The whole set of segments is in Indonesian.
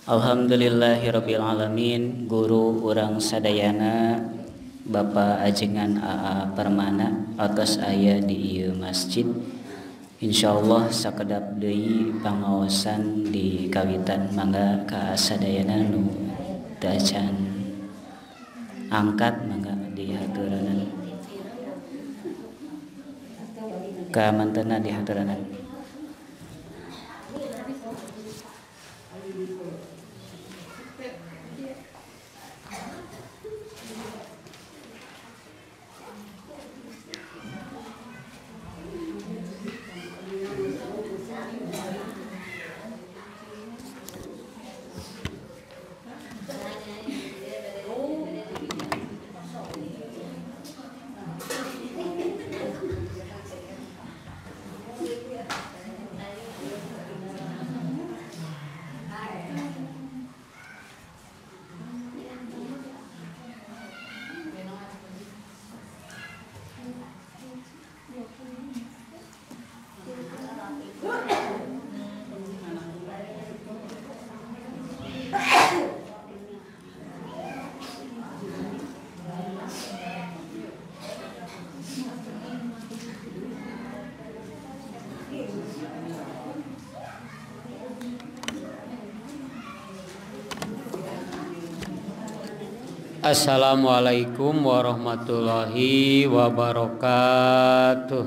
Alhamdulillahirabbil alamin. Guru urang sadayana Bapak Ajengan AA Permana atas aya di ieu masjid. Insyaallah sakedap deui pangaosan di kawitan mangga ka sadayana nu teu acan angkat mangga dihaturanan ka mantenna dihaturanan. Assalamualaikum warahmatullahi wabarakatuh.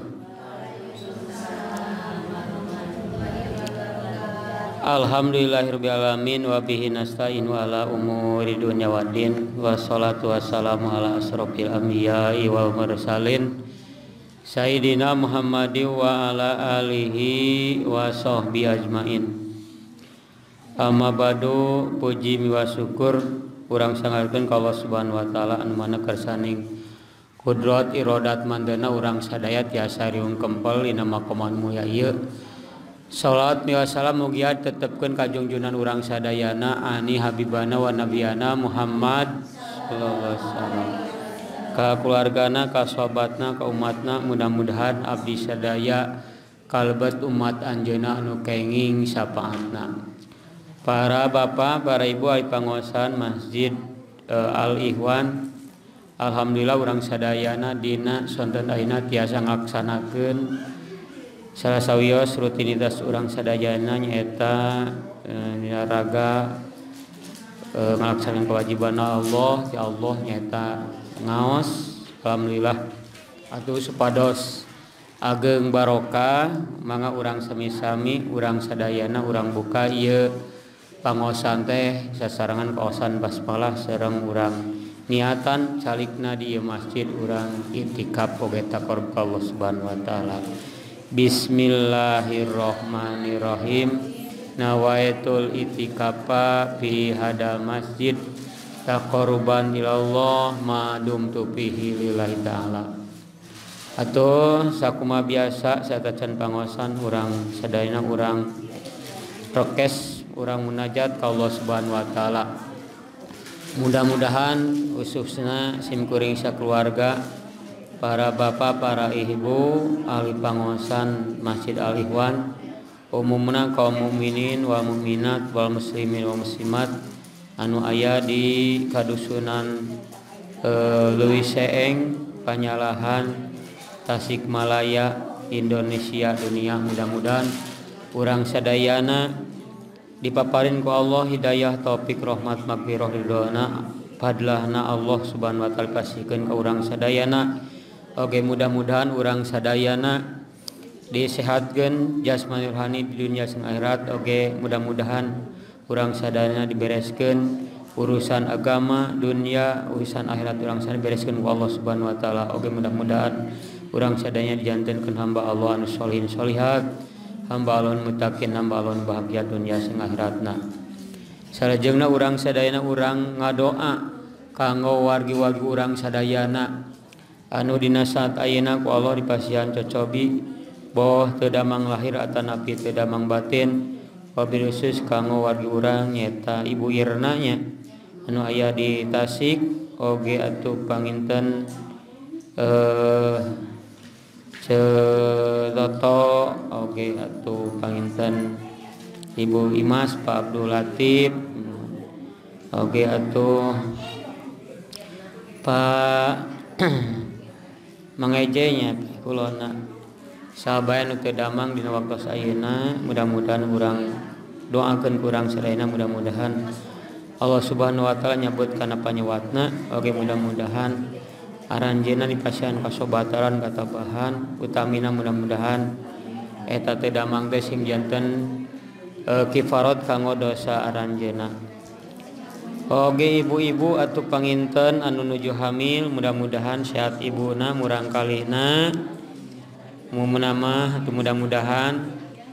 Alhamdulillahirabbil alamin wa bihi nasta'in wa ala umuri dunya waddin wassalatu wassalamu ala asrofil anbiya'i wal mursalin sayyidina Muhammadin wa ala alihi wa sahbihi ajmain. Amma badu, puji miwa syukur urang sangarkeun ka Allah Subhanahu wa taala anu mana kersaning kudrat iradat mandana urang sadaya tiasa riung kempel dina maqaman mulia ieu. Salat miwa salam mugia tetepkeun ka junjunan urang sadayana ani habibana wa nabiyana Muhammad sallallahu alaihi wasallam, ka keluargana, ka sahabatna, ka umatna, mudah-mudahan abdi sadaya kalebet umat anjeunna anu kenging syafaatna. Para bapak, para ibu ahli panguasaan Masjid Al-Ikhwan, alhamdulillah urang sadayana dina sonten ayeuna tiasa nglaksanakeun salah sawios rutinitas urang sadayana nyaeta raga ngalaksanakeun kewajiban Allah ya Allah nyaeta ngaos. Alhamdulillah atuh supados ageng barokah mangga urang sami-sami urang sadayana urang buka ieu pangosan teh sasarangan kaosan basmalah sareng urang niatan calikna di masjid urang iktikaf oge taqarrub ka Allah Subhanahu wa taala. Bismillahirrahmanirrahim. Nawaitul itikafa fi hadal masjid taqarruban ilallah ma dumtu fihi lillahi taala. Atuh sakuma biasa satacan pangosan urang sadayana urang prokes urang munajat ka Allah Subhanahu wa taala. Mudah-mudahan khususna simkuring sakeluarga, para bapak, para ibu, ahli panguasan Masjid Al-Ikhwan, umumna kaum mukminin wal mukminat wal muslimin wal muslimat anu aya di kadusunan Leuwi Seeng, Panyalahan, Tasikmalaya, Indonesia, dunia. Mudah-mudahan urang sadayana dipaparin ku Allah hidayah taufik rahmat maghfirah ridwana fadlahna Allah Subhanahu wa taala pasikeun ka urang sadayana. Oge mudah-mudahan urang sadayana disehatkeun jasmani rohani di dunia jeung akhirat. Oge mudah-mudahan urang sadayana dibereskeun urusan agama dunia, urusan akhirat urang sadayana dibereskeun ku Allah Subhanahu wa taala. Oge mudah-mudahan urang sadayana dijantenkeun hamba Allah anu sholihin sholihat, hamba Allah muttaqin, hamba Allah bahagia dunia jeung akhiratna. Salajengna urang sadayana urang ngadoa kanggo wargi-wargi urang sadayana anu dina saat ayeuna ku Allah dipasihan cocobi boh teu damang lahir atanapi teu damang batin, wabil khusus kanggo wargi urang nyaeta Ibu Irna nya anu aya di Tasik. Oge atuh panginten Celoto, oge atuh panginten Ibu Imas, Pak Abdul Latif, oge atuh Pak mangejenya kulona sahabat nu teu damang dina waktos ayeuna, mudah-mudahan urang doakeun kurang sadayana, mudah-mudahan Allah Subhanahu wa taala nyabut kana panyewatna, oge mudah-mudahan aranjeunna dipasihan kasobataran katabahan, utamina mudah-mudahan eta teu damang teh sing janten kifarat kanggo dosa aranjeunna. Oge ibu-ibu atuh panginten anu nuju hamil, mudah-mudahan sehat ibuna murang kalina, mumunamah mudah-mudahan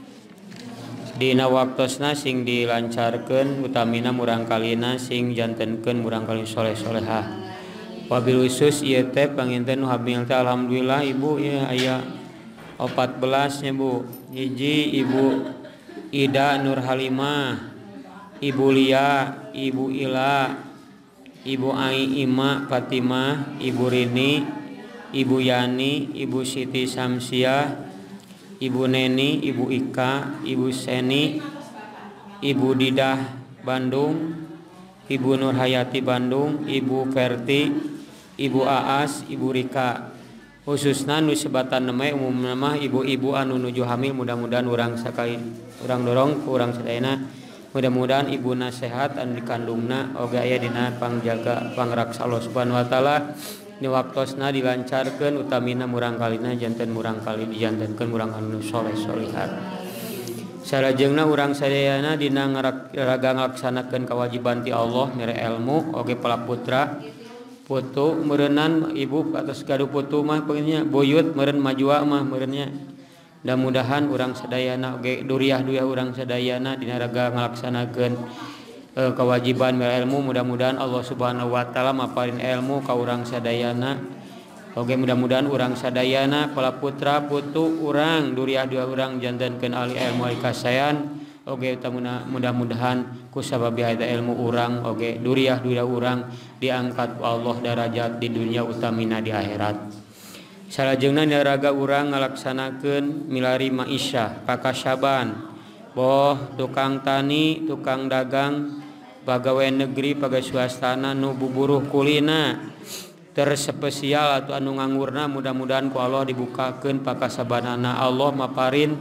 dina waktosna sing dilancarkeun, utamina murang kalina sing jantenkeun murang kalina soleh-solehah. Wabil khusus ieu teh panginten nu hamil teh alhamdulillah ibu ya aya 14 nya Bu. Hiji Ibu Ida Nur Halimah, Ibu Lia, Ibu Ila, Ibu Ai Ima Fatimah, Ibu Rini, Ibu Yani, Ibu Siti Samsiah, Ibu Neni, Ibu Ika, Ibu Seni, Ibu Didah Bandung, Ibu Nur Hayati Bandung, Ibu Verti, Ibu Aas, Ibu Rika. Khususna nu sebatan nama umum nama ibu-ibu anu nuju hamil, mudah-mudahan urang sakali urang dorong ku urang sadayana, mudah-mudahan ibuna sehat anu dikandungna oge aya dina pangjaga pangraksa Allah Subhanahu wa taala. Di waktosna dilancarkeun, utamina murang kalina janten murang kali dijantenkeun murang anu soleh solihat. Salajengna urang sadayana dina ngaraga ngalaksanakeun kewajiban ti Allah mere ilmu oge palaputra putu meureunnan ibu atas gaduh putu mah pengennya buyut meureun majua mah meureunnya. Mudah-mudahan urang sadayana oge duriah-duriah urang sadayana dina raga ngalaksanakeun kewajiban mere ilmu, mudah-mudahan Allah Subhanahu wa taala maparin ilmu ka urang sadayana. Oge mudah-mudahan urang sadayana palaputra putu urang duriah-duriah urang jantenkeun ahli ilmu ahli kasayan. Oge mudah-mudahan ku sabab eta ilmu urang oge duriah-duriah urang diangkat ku Allah darajat di dunia utamina di akhirat. Salajengna naraga urang ngalaksanakeun milari maisyah pakasyaban, boh tukang tani, tukang dagang, pagawe negeri, pagawe swastana nu buburuh kulina terspesial atau anu ngangurna, mudah-mudahan ku Allah dibukakeun pakasabanana. Allah maparin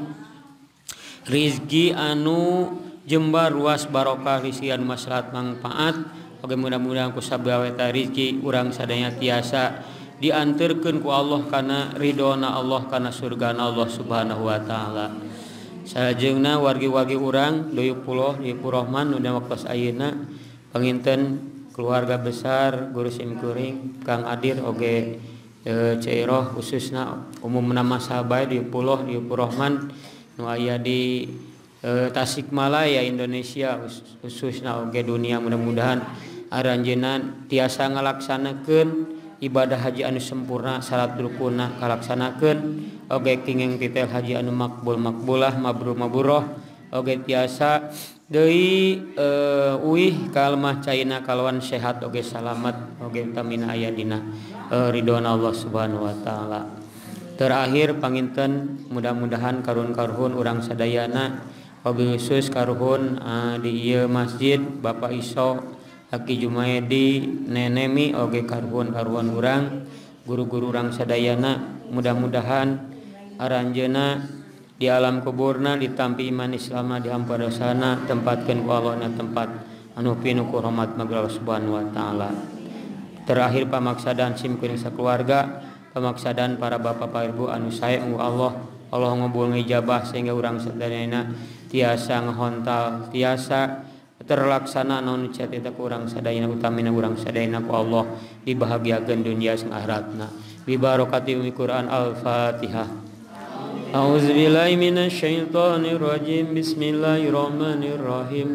rizki anu jembar luas barokah, rizki anu maslahat manfaat. Oge mudah-mudahan ku sabab eta rizki urang sadaya tiasa dianterkeun ku Allah kana ridona Allah, kana surgana Allah Subhanahu wa taala. Salajengna wargi-wargi urang Duyuk Puloh di Purahman nu waktos ayeuna panginten keluarga besar Guru Simkuring Kang Adir oge Cairoh, khususna umum nama sahabat di Puloh di Purahman nu aya di Tasikmalaya Indonesia, khususna oge dunia, mudah-mudahan aranjeunna tiasa ngalaksanakeun ibadah haji anu sempurna, salat rukunna kalaksanakeun, oge kenging titel haji anu makbul makbulah, mabrur mabroh, oge tiasa deui uih kalmah caina kalawan sehat oge salamet, oge tamina aya dina ridona Allah Subhanahu wa taala. Terakhir panginten mudah-mudahan karun-karuhun urang sadayana, wabil khusus karuhun di ieu masjid Bapak Iso Haki Jumaedi Nenemi oge karuhun urang guru-guru urang sadayana, mudah-mudahan aranjeuna di alam kuburna ditampi iman Islamna, dihampura dosana, tempatkeun ku Allah na tempat anu pinuh ku rahmat Allah Subhanahu wa taala. Terakhir pamaksadan simkuring sakeluarga, pamaksadan para bapak para ibu anu sae ku Allah ngabul ngijabah sehingga urang sadayana tiasa ngahontal, tiasa terlaksana naon ceteta ku urang sadayana, utamina urang sadayana ku Allah dibahagiakeun dunia jeung akhiratna. Bi barokati umi Quran Al-Fatihah. A'udzubillahi minasyaitonir rajim. Bismillahirrahmanirrahim.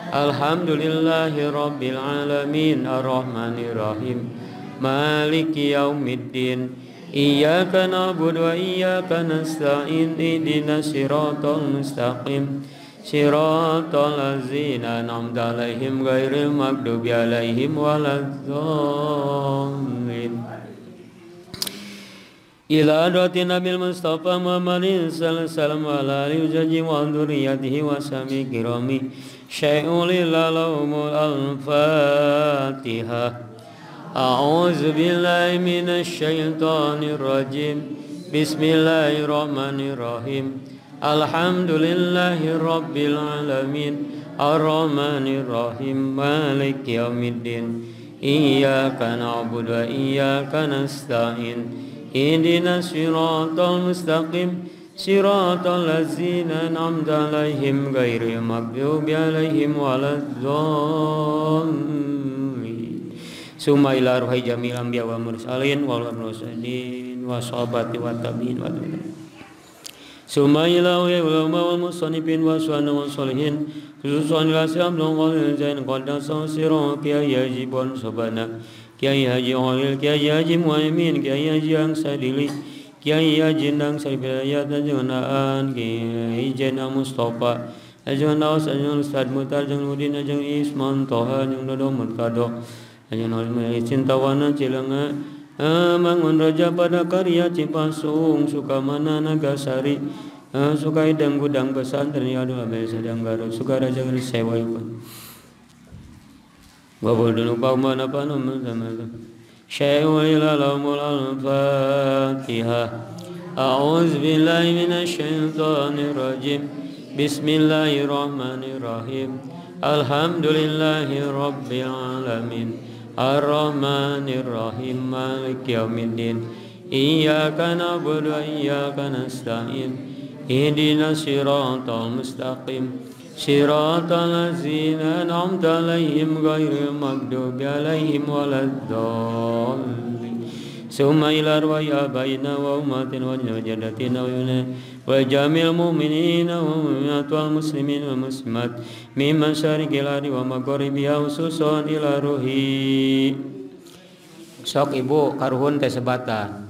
Alhamdulillahirabbil alamin arrahmanir rahim. Maliki yaumiddin. Iyyaka na'budu wa iyyaka nasta'in. Ihdinas siratal mustaqim. Siratal ladzina an'amta 'alaihim ghairil maghdubi 'alaihim waladdallin. ila hadratin Nabil Mustafa Muhammadin sallallahu alaihi wasallam wa ala alihi wa dzurriyyatihi wa sahbihi kirami syai'ul lahumul al-fatihah. A'udzu billahi minasy syaithanir rajim. Bismillahirrahmanirrahim. Alhamdulillahi rabbil alamin. Ar-rahmanir rahim. Maliki yaumiddin. Iyyaka na'budu wa iyyaka nasta'in. Ihdinas siratal mustaqim siratal ladzina an'amta 'alaihim ghairil maghdubi 'alaihim waladdallin. Summa ila ruhi jamil anbiya wa mursalin wal mursalin wa sahabati wa tabi'in wa tabi'in. Summa ila ulama wal musannifin wa suwana wal salihin khususan ila syamdun wal zain qaddasa sirra yajibun subhana Kiai Haji Holil, Kiai Haji Muhaimin, Kiai Haji Angsadili, Kiai Haji Nang Sarbilayat, Ajangan Kiai Jena Mustafa, Ajangan Nawas, Ajangan Ustad Mutar, Ajangan Udin, Ajangan Isman Toha, Ajangan Dodo Murkado, Ajangan Holil Cintawana Cilanga, Mangun Raja pada karya Cipasung, Sukamana Nagasari, Sukaidang Gudang Pesantren Yadu Abel Sedang Garut, Sukaraja Sewa Yukun. Wabudun upaman apa nama sama syai'ul lahumul al-fatihah. A'udzu billahi minasy syaithanir rajim. Bismillahirrahmanirrahim. Alhamdulillahi rabbil alamin. Ar-rahmanir rahim. Maliki yaumiddin. Iyyaka na'budu wa iyyaka nasta'in. Ihdinas siratal mustaqim Siratal ladzina an'amta 'alaihim ghairil maghdubi 'alaihim waladdallin. Summa ila arwahi abaina wa ummatina wa jaddatina wa jamil mu'minina wa mu'minat wal muslimin wal muslimat min masyariqil ardi wa magharibiha khususan ila ruhi. Sok ibu karuhun teh sebatan.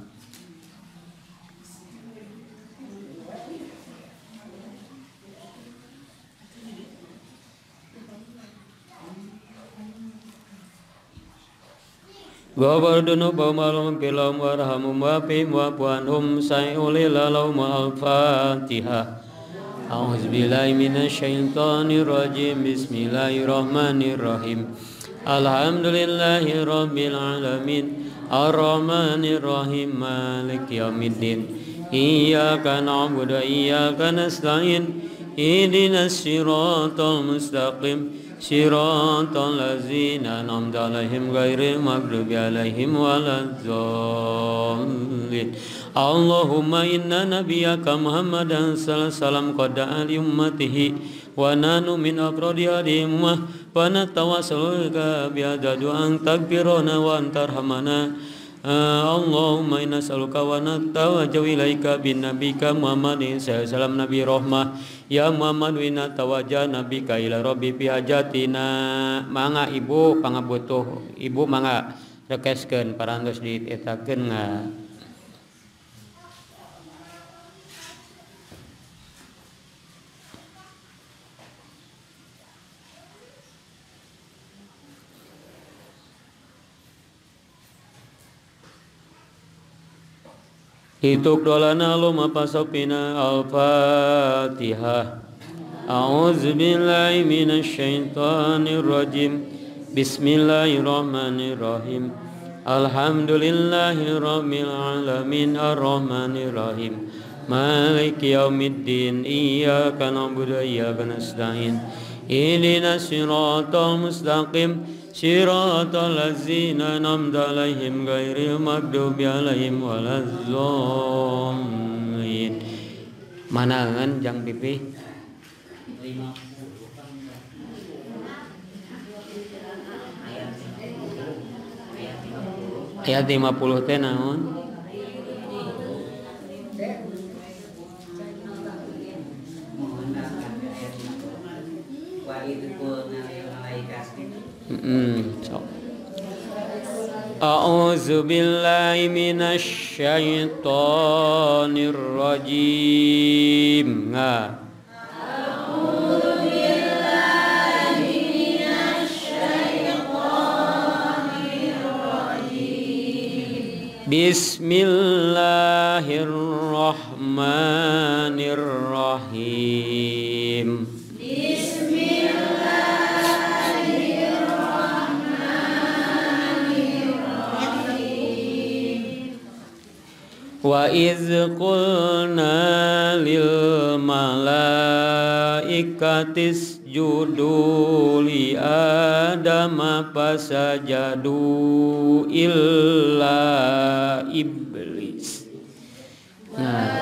Gawardunu baumalum pilum warhamum wafim wapuanhum say'ulil lahum al-fatihah. A'udzubillahi minasyaitonir rajim. Bismillahirrahmanirrahim. Alhamdulillahi rabbil alamin. Ar-rahmanir rahim. Maliki yaumiddin. Iyyaka na'budu wa iyyaka nasta'in. Ihdinas siratal mustaqim Siratal ladzina an'amta 'alaihim ghairil maghdubi 'alaihim waladdallin. Allahumma inna nabiyyaka Muhammadan sallallahu alaihi wasallam qad da'a li ummatihi wa nanu min afradi hadhihi ummah wa natawassalu bika bi du'an takbiruna wa antarhamana. Allahumma inna nas'aluka wa natawajjahu ilaika bin nabika Muhammadin sallallahu alaihi wasallam nabi rahmah. Ya Muhammad wina tawajjah nabika ila rabbi fi hajatina. Mangga ibu pangabutuh ibu mangga rekeskeun parantos dietakeun nga. Hituk dolana luma pasopina al-fatihah. A'udzu billahi minasy syaithanir rajim. Bismillahirrahmanirrahim. Alhamdulillahi rabbil alamin. Ar-rahmanir rahim. Maliki yaumiddin. Iyyaka na'budu wa iyyaka nasta'in. Ihdinas siratal mustaqim Siratal ladzina an'amta 'alaihim ghairil maghdubi 'alaihim waladdallin. Manangan jang pipi? Ayat 50 teh naon? A'udzu billahi minasy syaithanir rajim. A'udzu billahi minasy syaithanir rajim. Bismillah Bismillahirrahmanirrahim. Wa iz qulna lil malaikati isjudu li adama fasajadu illa iblis. Nah,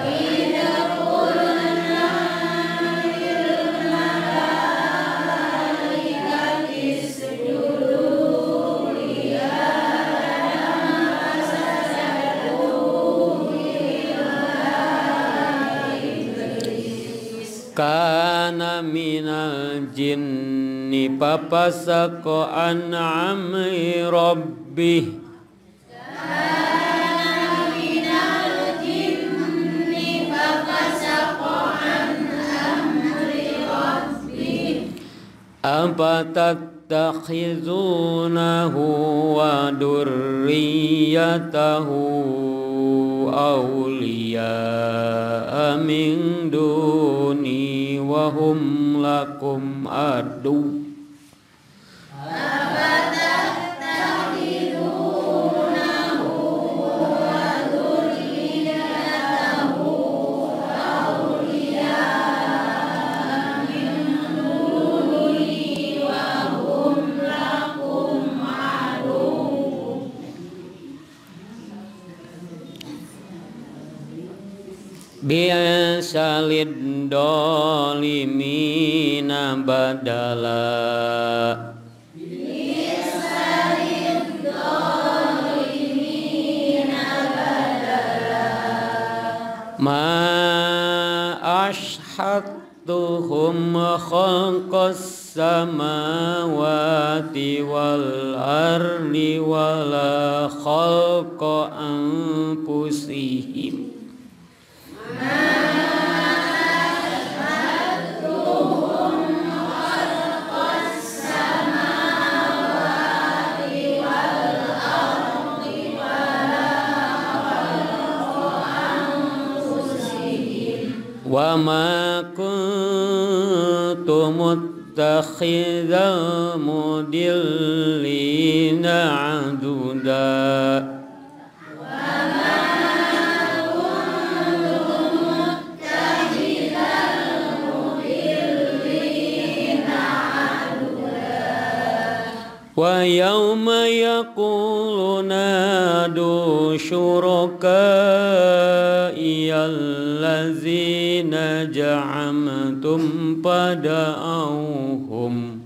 kana minal jinni papasako an amri rabbih. Kana minal jinni papasako an amri rabbih. Afatattakhizunahu wa durriyatahu awliya min duni wa hum lakum adu. Bi'salid dolimina badala. Bi'salid dolimina badala. Ma ashhadtuhum khalqas samawati wal ardi wala khalqa anfusihim. Wa ma kuntu muttakhidhal mudillina aduda. Wa yawma yaqulu nadu syuraka'i allazina ja'amtum pada'auhum.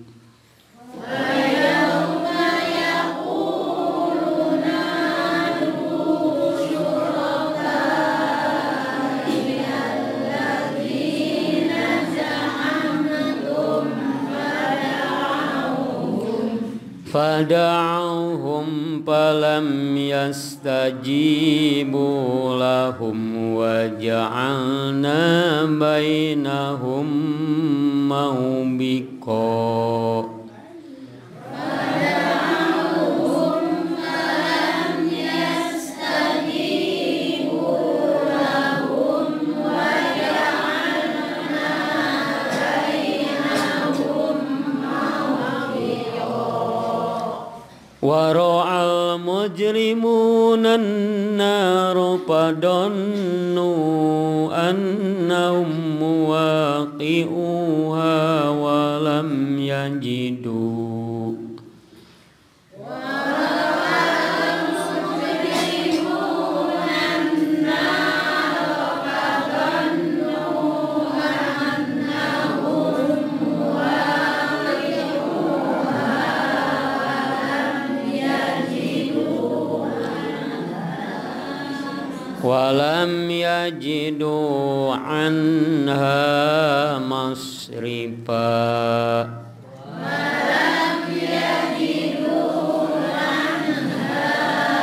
Fada'auhum falam yastajibu lahum wa ja'alna bainahum mawbiqa. Wara'al mujrimuna an-nar fadhannu annahum waqi'uha wa lam yajidu. Walam yajidu anha masrifa. Walam yajidu anha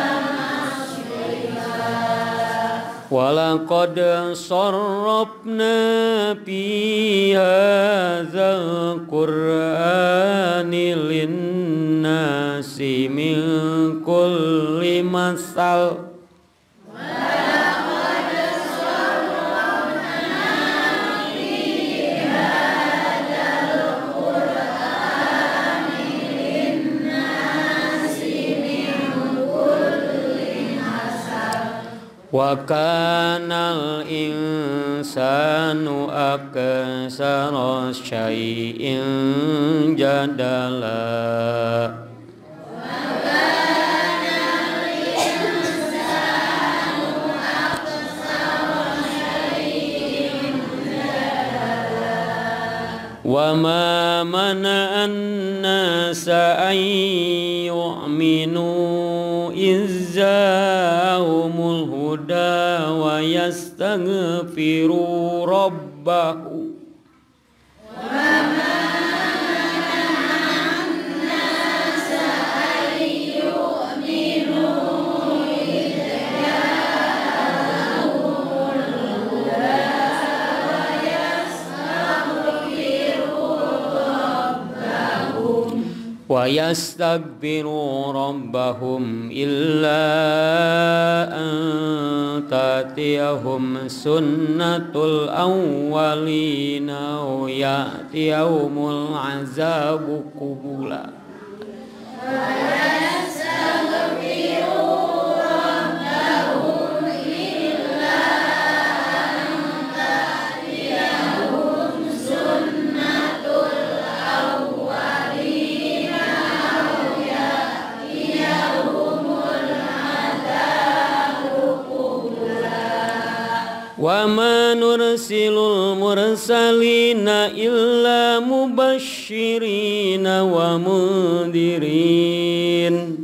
masrifa. Walaqad sarrafna fi hadzal qur'ani lin-nasi min kulli masal. Walaqad Wa kanal insanu aksara syai'in jadala. Wa ma mana'an nasa an yu'minu izzahumul huda wa yastaghfiru rabbahu. Wa yastaghfiru rabbahum illa an tatiyahum sunnatul awwalina wa ya'tiyahumul azabu qubula. Wa ma nursilul mursalina illa mubashshirina wa mundirin.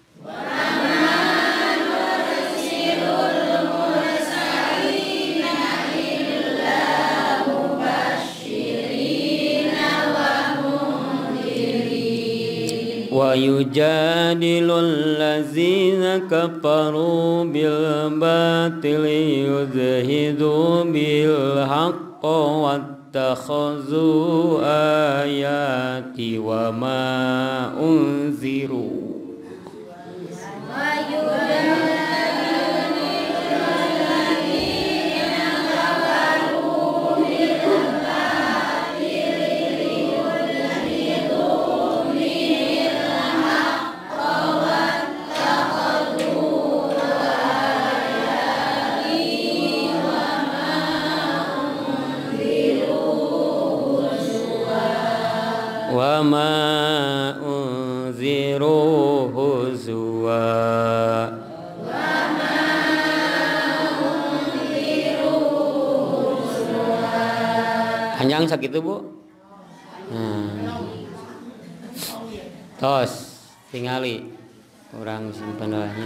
Wa yujadilul ladzina kafaru bil batili yudhidu bil haqqi wattakhazu ayati wa ma unziru. Wa ma unziru huzwa. Panjang sakitu Bu. Tos tingali urang simpen wae.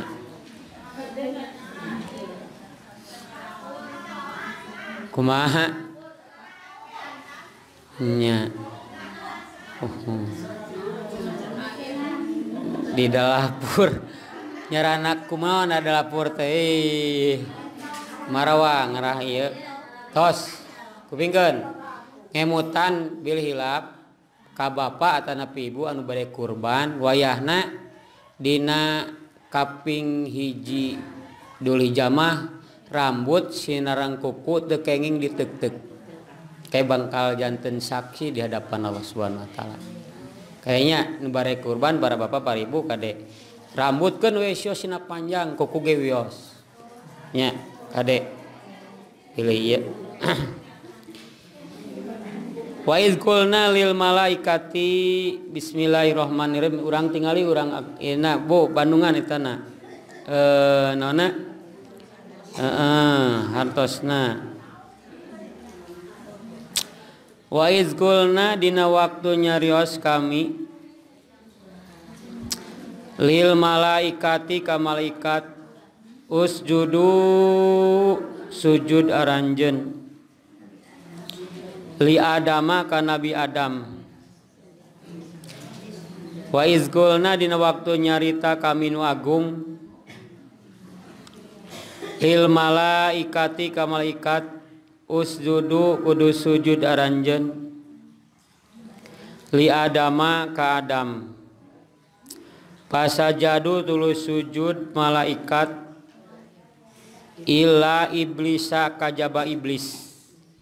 Kumaha nya di dapur nyaranak kumaha ada dapur teh marawa ngarah ieu tos kupingkeun ngemutan bilih hilap ka bapa atanapi ibu anu bade kurban wayahna dina kaping hiji duli jamah rambut sinarang kuku teu kenging diteuk-teuk kayak bangkal janten saksi di hadapan Allah Subhanahu wa taala. Kayaknya nu bare kurban para bapak para ibu kade rambutkeun we siosna panjang kuku ge wios. Nya kade pilih ieu. Wa iz qulna lil malaikati bismillahirrahmanirrahim urang tingali urang ina Bu Bandungan etana. Nona hartosna wa iz qulna dina waktu nyarios kami lil malaikati ka malaikat usjudu sujud aranjeun li adama ka nabi Adam. Wa iz qulna dina waktu nyarita kami nu agung lil malaikati ka malaikat usjudu kudu sujud aranjeun li adama ka Adam. Pasajadu tulus sujud malaikat illa iblisa kajaba iblis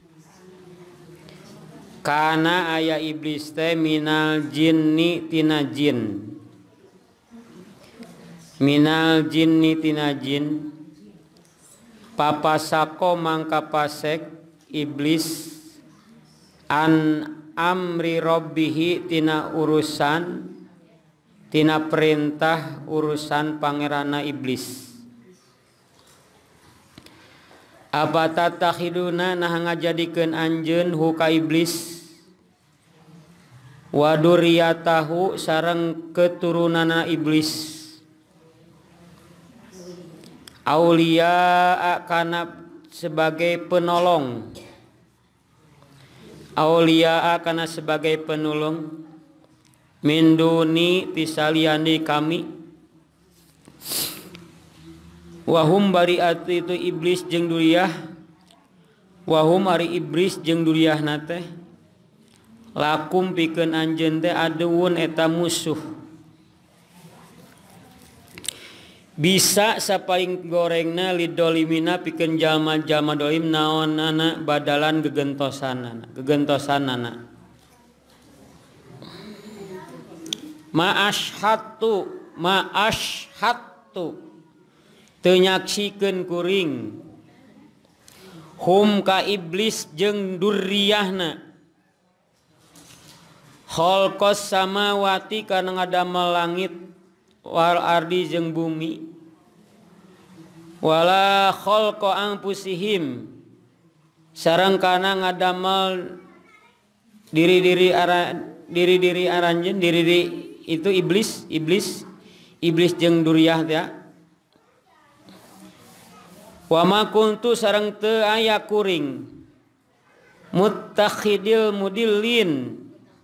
kana aya iblis teh minal jinni tina jin minal jinni tina jin papasako mangka pasek iblis an amri rabbihi tina urusan tina perintah urusan pangerana iblis. Apa tatakhiduna nah ngajadikeun anjeun hu ka iblis wa duriyatahu sareng keturunana iblis aulia kana sebagai penolong, aulia kana sebagai penolong min duni tisaliyani kami, wahum bariat itu iblis jeung duriyah, wahum ari iblis jeung duriyah nate lakum pikeun anjeun teh aduun eta musuh. Bisa sapaing gorengna lidolimina pikeun jalma-jalma dolim naonana badalan gegentosanana. Ma'ashhatu teu nyaksikeun kuring hum ka iblis jeung durriyahna khalqas samawati kana ngadamel langit wal ardi jeung bumi wala khalqa anfusihim sareng kana ngadamel diri aranjeun diri itu iblis jeung duriyah teh. Wa ma kuntu sareng teu aya kuring muttakhidil mudillin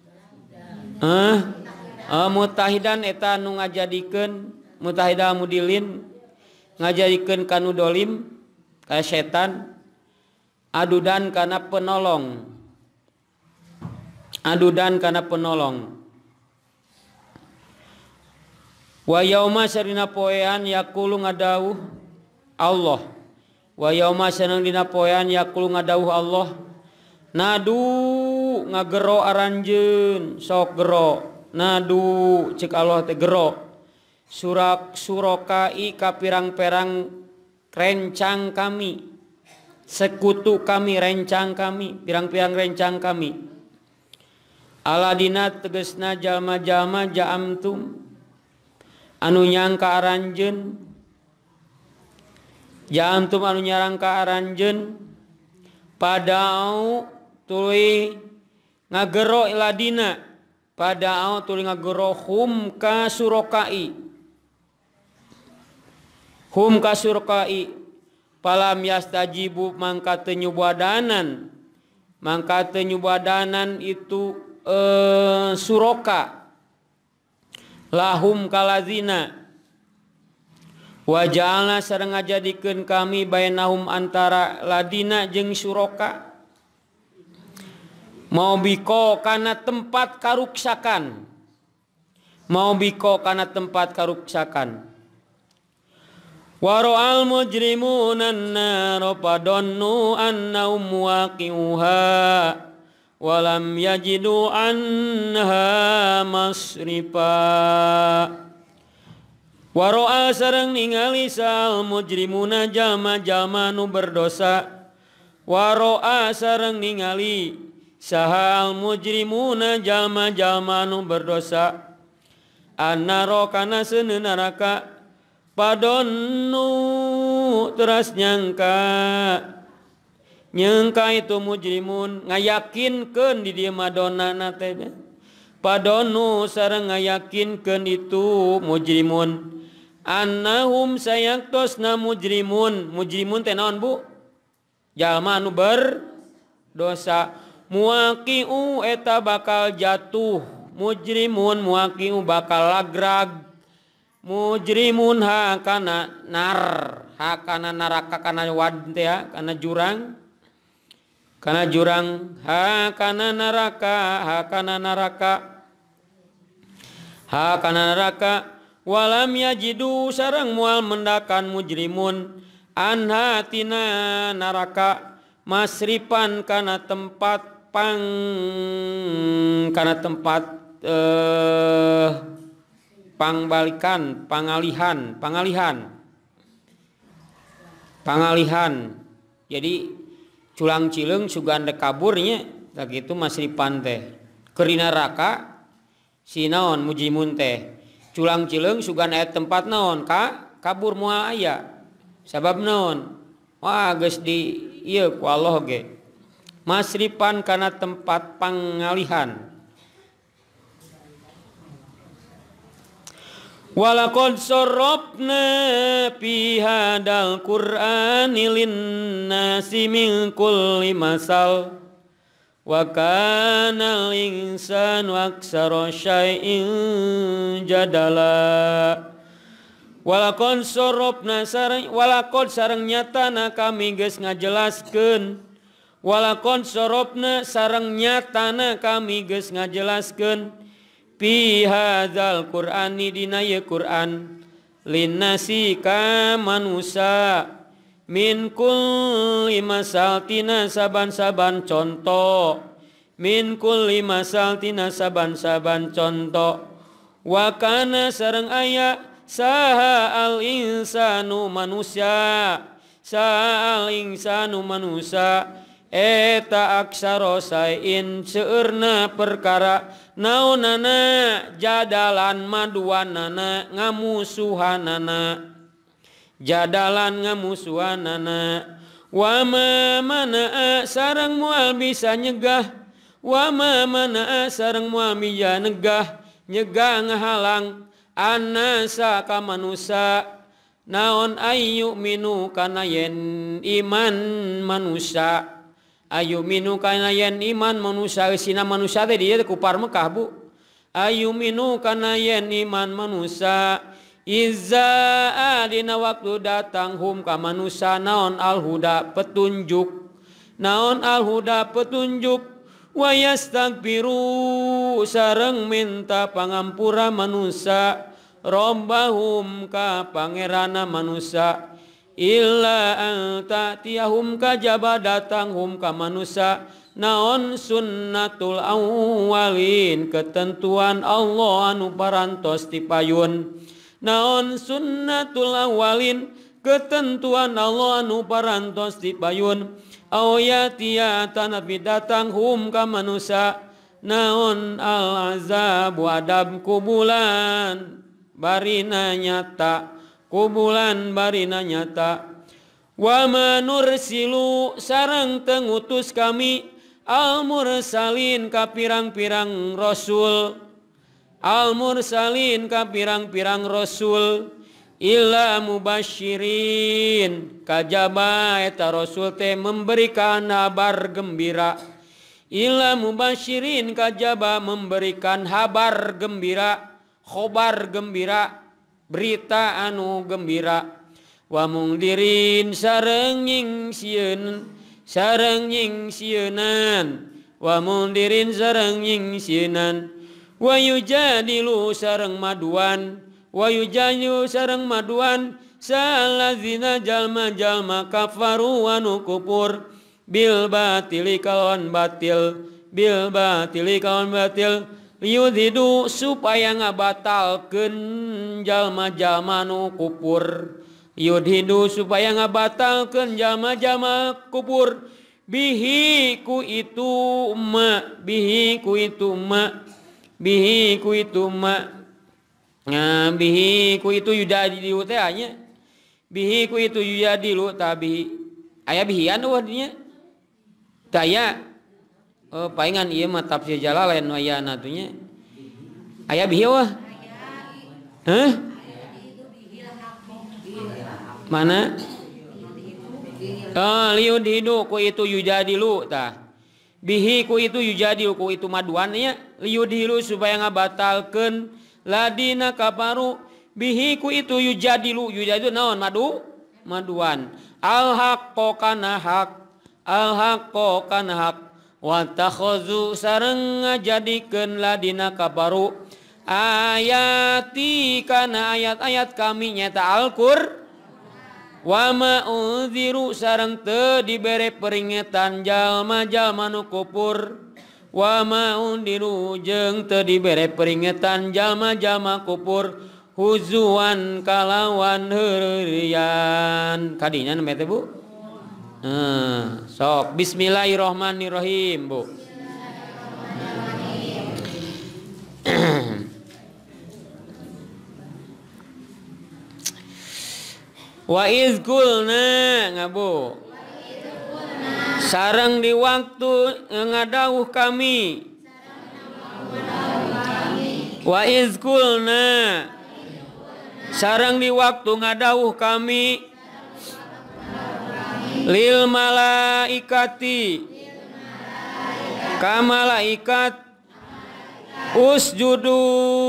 mutahidan eta nu ngajadikeun mutahida mudilin ngajadikeun kanu dolim ka setan adudan kana penolong wa yauma sarina poean yaqulu ngadawuh Allah wa yauma sareng dina poean yaqulu ngadawuh Allah nadu ngagero aranjeun sok gero nadu cek Allah teh gero surokai ka pirang-pirang rencang kami sekutu kami rencang kami pirang-pirang rencang kami aladina tegesna jalma-jalma ja'amtum anu nyangka aranjeun ja'amtum anu nyarangka aranjeun padau tuluy ngagero iladina padau tuluy ngagero hum ka surokai palam yastajibu mangka teu nyubadanan itu suroka lahum kalazina waja'alna sareng ngajadikeun kami bainahum antara ladina jeung suroka mau biko kana tempat karuksakan waro'al mujrimuna an-nar padonnu annahum waqi'uha walam yajidu anha masrifa waro'a sareng ningali sal mujrimuna jalma-jalma nu berdosa waro'a sareng ningali sahal mujrimuna jalma-jalma nu berdosa annaro kana seuneu neraka padonnu teras nyangka itu mujrimun ngayakinkeun di dieu madonna teh padonnu sareng ngayakinkeun itu mujrimun annahum sayaktosna mujrimun teh naon Bu jalma anu berdosa muaqiu eta bakal jatuh mujrimun muaqiu bakal lagrag mujrimun hakana neraka kana wad teh kana jurang hakana neraka walam yajidu sareng moal mendakan mujrimun anha tina neraka masripan kana tempat pangalihan pangalihan. Jadi culang cileung sugan dek kaburnya tak gitu masripan teh kerina raka si naon mujimun teh culang cileung sugan aya tempat naon kabur moal aya sabab naon wah geus di ieu ku Allah ge masripan kana tempat pangalihan. Walaqad sarrafna fi hadal qur'ani linnasi min kulli masal wa kana al-insanu aktsara syai'in jadala. Walaqad sarrafna sareng nyatana kami geus ngajelaskeun walaqad sarrafna sareng nyatana kami geus ngajelaskeun fi hadzal qur'ani dina ye Qur'an linnasi ka manusa min kulli masal tina saban-saban conto min kulli masal tina saban-saban conto wa kana sareng aya saha al insanu manusia saha al insanu manusia eta aksaro sain seueurna perkara naonana jadalan maduanana ngamusuhanana jadalan ngamusuhanana wa ma mana sareng moal bisa nyegah wa ma mana sareng moal bisa nyegah ngahalang annasa ka manusa naon ayu minu kana yen iman manusia ayu minu kana yen iman manusia sina manusia teh dia ku par Mekah bu ayu minu kana yen iman manusia izza adina waktu datang hum ka manusia naon al huda petunjuk naon al huda petunjuk wa yastaghfiru sareng minta pangampura manusia robbahum ka pangerana manusia illa anta tiyahum kajaba datang hum ka manusia naon sunnatul awwalin ketentuan Allah anu parantos tipayun naon sunnatul awwalin ketentuan Allah anu parantos tipayun awyatia tanapi datang hum ka manusia naon al azab adab kubulan barina nyata kubulan barina nyata wa manursilu sareng tengutus kami al mursalin ka pirang-pirang rasul al mursalin ka pirang-pirang rasul illa mubasyirin kajaba eta rasul teh memberikan kabar gembira illa mubasyirin kajaba memberikan kabar gembira khobar gembira berita anu gembira wa mungdirin sareng nyingsieunan wa mungdirin sareng nyingsieunan wa yujadilu sareng maduan wa yujadilu sareng maduan salazina jalma-jalma kafaru anu kufur bil batili kalawan batil bil batili kalawan batil yudhidu supaya ngabatalkeun jalma-jalma nu kufur yudhidu supaya ngabatalkeun jalma-jalma kufur bihi ku itu ma bihi ku itu ma bihi ku itu ma bihi ku itu yudadilu teh nya bihi ku itu yudadilu tabi aya bihian wadinya daya paingan ieu mah tafsir Jalalain aya natunya aya bihi wah heh mana liudhidu ku itu yujadilu tah bihi ku itu yujadilu ku itu maduan nya liudhilu supaya ngabatalkeun ladina kafaru bihi ku itu yujadilu naon maduan al haqqo kana hak al haqqo kana hak wa takhuzu sareng ngajadikeun ladina kafaru ayati kana ayat-ayat kami nyata Al-Qur'an wa ma unziru sareng teu dibere peringatan jalma-jalma nu kufur wa ma undiru jeung teu dibere peringatan jalma-jalma kufur huzuan kalawan heureuyan kadinya nama teh Bu. Sok bismillahirrahmanirrahim Bu. Wa iz qulna ngabu sareng di waktu ngadawuh kami wa iz qulna sareng di waktu ngadawuh kami lil malaikati ka malaikat usjudu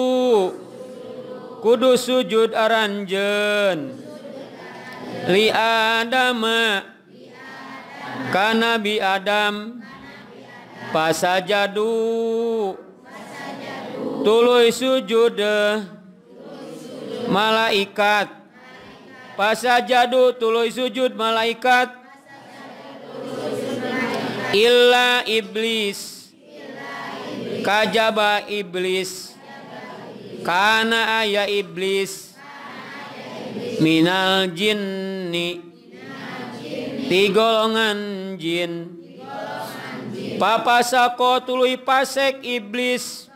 kudu sujud aranjeun li adama ka nabi Adam pasajadu tuluy sujud malaikat pasajadu tuluy sujud malaikat illa iblis kajaba iblis kana aya iblis minal jinni ti golongan jin papasako tuluy pasek iblis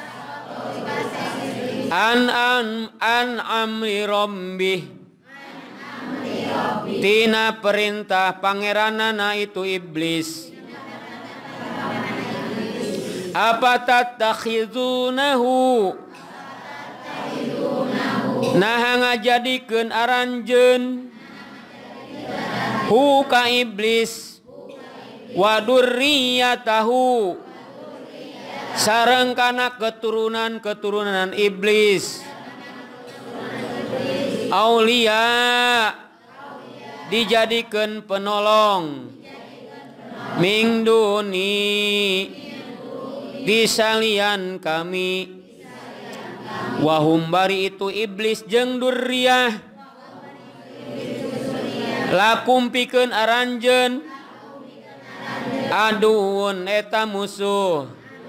an amri rabbih tina perintah pangeranana itu iblis apa tatakhizunahu nah ngajadikeun aranjeun hu ka iblis wa durriyatahu sareng kana keturunan iblis aulia dijadikeun penolong min duni disalian kami wahum bari itu iblis jeung durriyah lakum pikeun aranjeun aduun eta musuh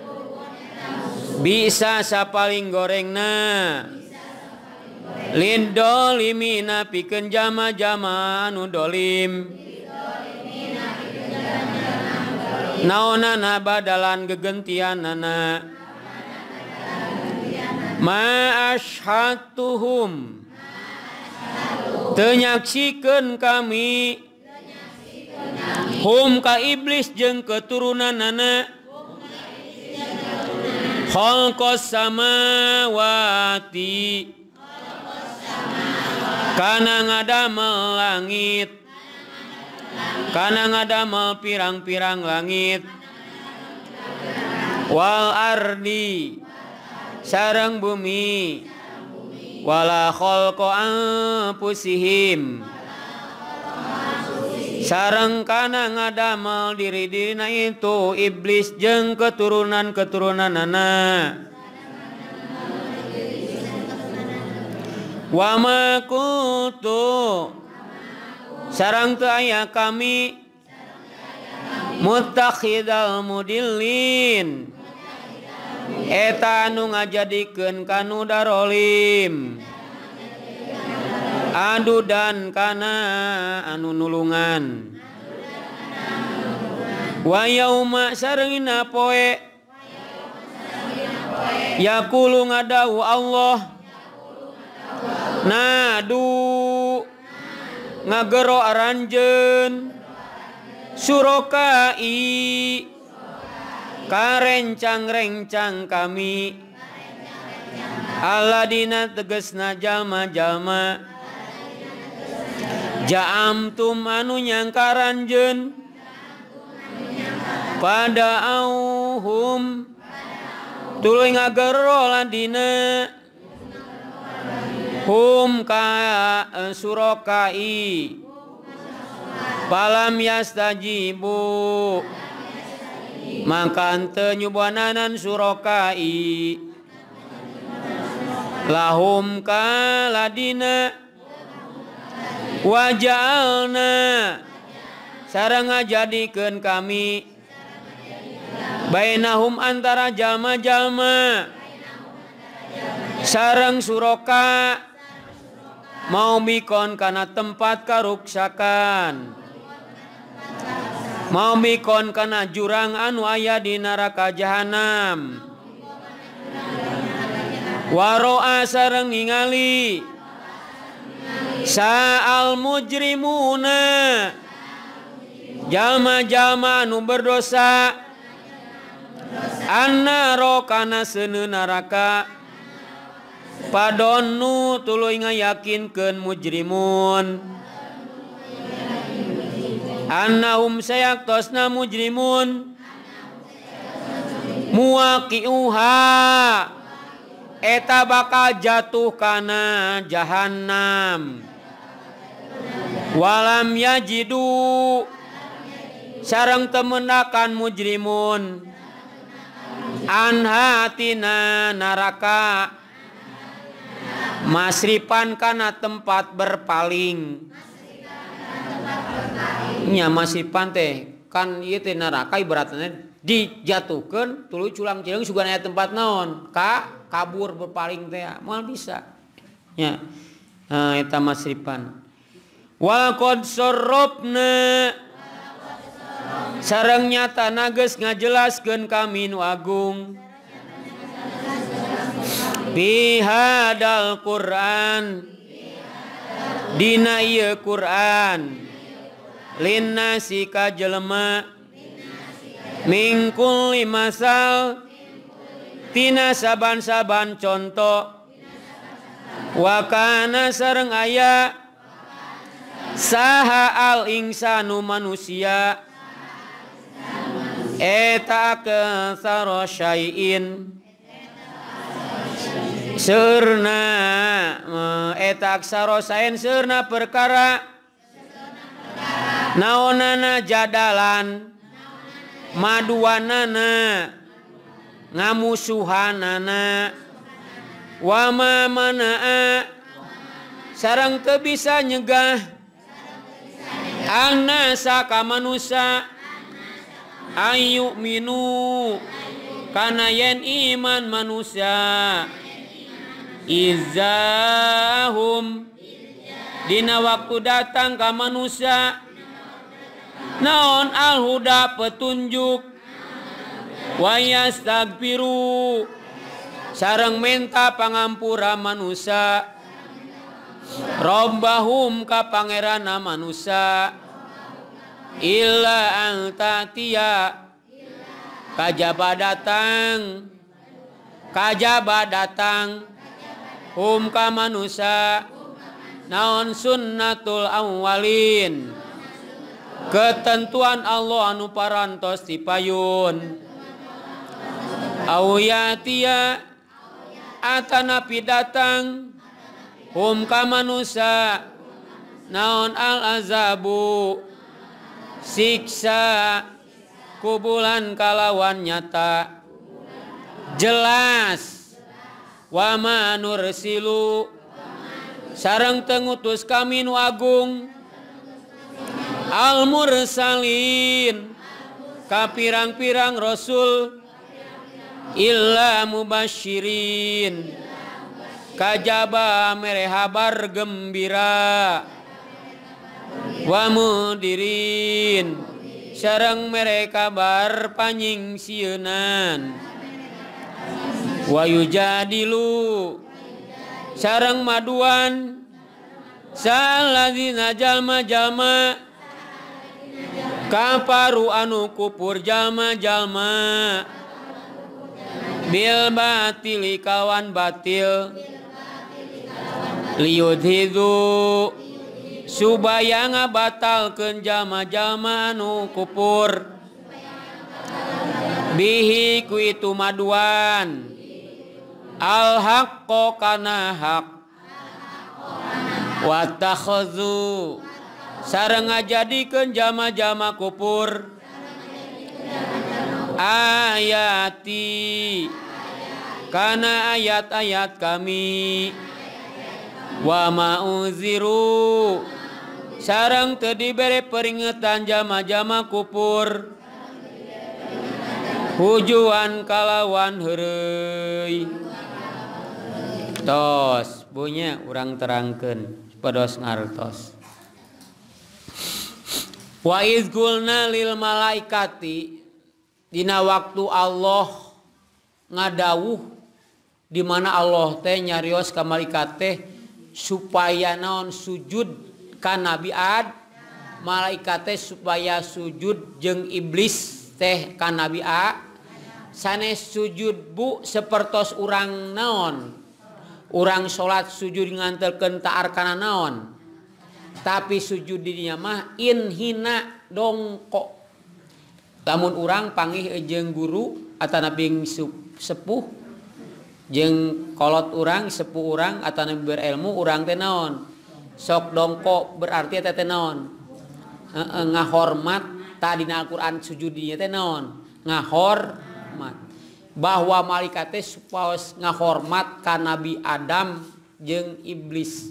bisa sapaling gorengna lindolimina pikeun jama-jama anu dolim naonana badalan gegentianana ma ashhatuhum teu nyaksikeun kami hum ka iblis jeung keturunanana khalqas samawati kana ngadamel langit kana ngadamel pirang-pirang langit wal ardi sareng bumi wala khalqa anfusihim sareng kana ngadamel diri-dirina itu iblis jeung keturunan-keturunanana wa ma kuntu sareng teu aya kami muttakhidal mudillin eta anu ngajadikeun kanu darolim adudan kana anu nulungan wa yauma sarengna poe yaqulu ngadawu Allah nadu ngagero aranjeun surokai karencang-rencang kami aladina tegesna jalma-jalma ja'amtum anu nyangkaranjeun pada auhum tuluy ngagero ladina hum ka surokai palam yastajibu maka ante nyubuananan surokai lahum kaladina wajalna sareng ngajadikeun kami bainahum antara jalma-jalma sareng suroka mau mikon kana tempat karuksakan mau mikon kana jurang anu aya di neraka jahanam waro'a sareng ningali sa'al mujrimuna jalma-jalma anu berdosa annaro kana seuneu neraka padonnu tuluy ngayakinkeun mujrimun annahum sayaktosna mujrimun muwaqi'uha eta bakal jatuh kana jahannam walam yajidu sareng temendakan mujrimun anhatina neraka masripan kana tempat berpaling nya masripan teh kan ieu teh neraka ibaratna dijatuhkeun tuluy culang cileung sugan aya tempat naon kabur berpaling teh moal bisa nya eta masripan wa qad sarrafna sareng nyatana geus ngajelaskeun kami nu agung bihadal Quran dina ieu Quran linnasi ka jelema mingkul limasal tina saban-saban conto wakana sareng aya saha al insanu manusia eta kasaro syai'in seurna eta aksaro saen seurna perkara naonana jadalan maduanana ngamusuhanana wama manaa sareng teu bisa nyegah annasa ka manusia ayu minu kana yen iman manusia izahum dina waktu datang ka manusia naon al-huda petunjuk wa yastagfiru sareng menta pangampura manusia rabbahum ka pangerana manusia illa antatia kajaba datang ka manusia naon sunnatul awwalin ketentuan Allah anu parantos dipayun auyatia atanapi datang ka manusia naon al azabu siksa kubulan kalawan nyata jelas wa ma nursilu sareng tengutus kami nu agung al mursalin ka pirang-pirang rasul illa mubasyirin kajaba mere habar gembira wa mudirin sareng mere kabar panyingsieun wa yujadilu sareng maduan saladzina jalma-jalma kafaru anu kupur jalma-jalma bil batili kawan batil liyudhidu supaya ngabatalkeun jalma-jalma anu kupur bihi ku itu maduan al haqqo kana haq wa takhadzu sareng ngajadikeun jalma-jalma kupur ayati kana ayat-ayat kami wa ma'uziru sareng teu dibere peringatan jalma-jalma kupur hujuan kalawan heureuy Tos punya urang terangkeun pados ngartos. Wa iz qulna lil malaikati dina waktu Allah ngadawuh di mana Allah teh nyarios ka malaikat teh supaya naon sujud ka Nabi Ad, malaikat teh supaya sujud jeung iblis teh ka Nabi A. Sanes sujud bu sapertos urang naon, urang salat sujud ngantelkeun ta'ar kana naon, tapi sujud dinya mah inhina dongko. Lamun urang panggih jeung guru atanapi sepuh jeung kolot urang sepuh urang atanapi berilmu urang teh naon sok dongko berarti eta teh naon ngahormat tadina Al-Qur'an sujud dinya teh naon ngahormat bahwa malaikat teh supaos ngahormat ka Nabi Adam jeung iblis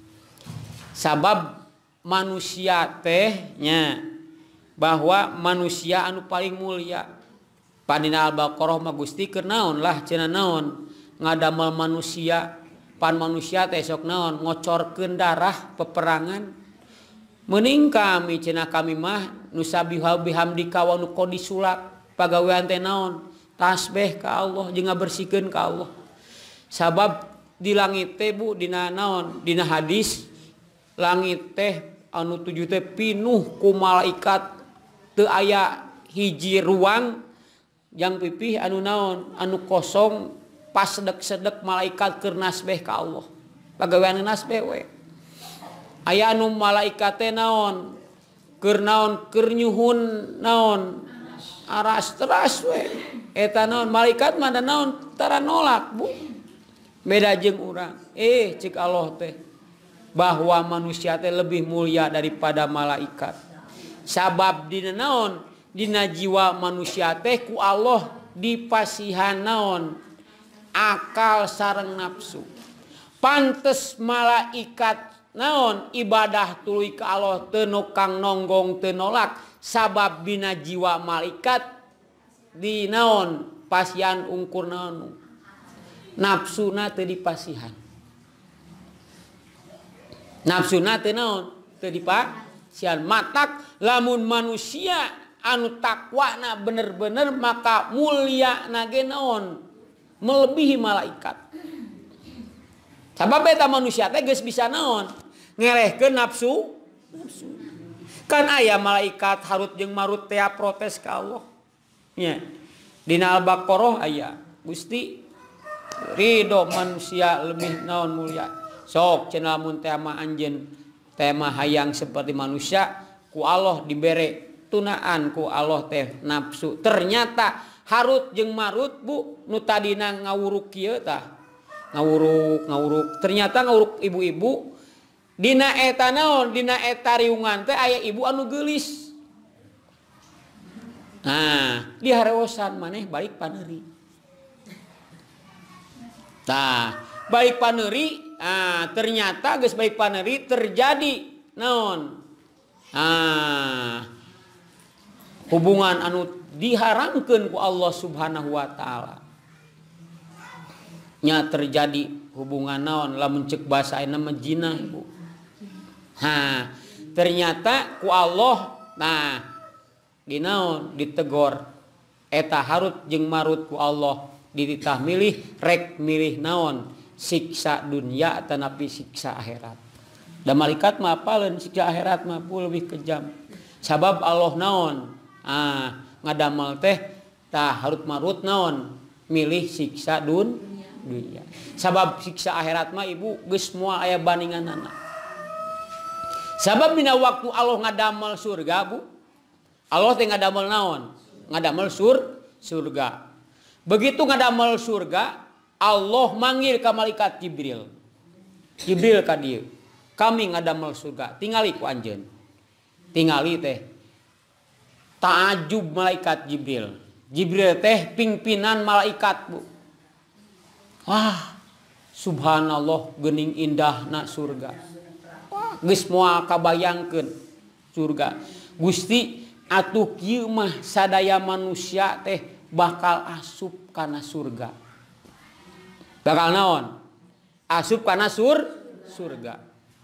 sabab manusia teh nya bahwa manusia anu paling mulia padina Al-Baqarah mah Gusti keur naon lah cenah naon ngadamel manusia pan manusia teh sok naon ngocorkeun darah peperangan meuning kami cenah kami mah nusabihu bihamdika wa nuqaddisulak pagawean teh naon tasbih ka Allah jeung ngabersihkeun ka Allah sabab di langit teh bu dina naon dina hadis langit teh anu tujuh teh pinuh ku malaikat teu aya hiji ruang yang pipih anu naon anu kosong pas sedek-sedek malaikat keur nasbih ka Allah pagawean nasbih we aya anu malaikat teh naon keur nyuhun naon aras teras we eta naon malaikat mah da naon tara nolak bu beda jeung urang cik Allah teh bahwa manusia teh lebih mulia daripada malaikat sabab dina naon dina jiwa manusia teh ku Allah dipasihan naon akal sareng nafsu pantes malaikat naon ibadah tuluy ka Allah teu nokang nonggong teu nolak sabab dina jiwa malaikat di naon pasihan ungkur naon nafsuna teu dipasihan nafsuna teu naon teu dipasihan matak lamun manusia anu takwana bener-bener maka mulia nage naon melebihi malaikat sabab eta manusia teh geus bisa naon ngelehkeun nafsu kan aya malaikat Harut jeung Marut teh protes ka Allah nya dina Al-Baqarah aya Gusti ridho manusia lebih naon mulia sok cenah mun teh mah anjeun teh mah hayang seperti manusia ku Allah dibere tunaan ku Allah teh nafsu ternyata Harut jeung Marut bu nu tadina ngawuruk kieu tah ngawuruk ternyata ngawuruk ibu-ibu dina eta naon dina eta riungan teh aya ibu anu geulis nah dihareosan maneh balik paneuri tah balik paneuri ternyata geus balik paneuri terjadi naon hubungan anu diharamkeun ku Allah Subhanahu wa taala nya terjadi hubungan naon lamun ceuk basa ayeuna mah jinah ibu ternyata ku Allah nah dinaon ditegor eta Harut jeung Marut ku Allah dititah milih rek milih naon siksa dunia tanapi siksa akhirat da malaikat mah apaleun siksa akhirat mah lebih kejam sabab Allah naon ngadamel teh tah Harut Marut naon milih siksa dunia sabab siksa akhirat mah ibu geus moal aya bandinganna sabab dina waktu Allah ngadamel surga bu Allah teh ngadamel naon ngadamel surga begitu ngadamel surga Allah manggil ka malaikat Jibril ka dieu kami ngadamel surga tingali ku anjeun tingali teh ta'ajub malaikat Jibril teh pimpinan malaikat bu wah subhanallah geuning indahna surga wah geus moal kabayangkeun surga Gusti atuh kieu mah sadaya manusia teh bakal asup kana surga bakal naon asup kana surga.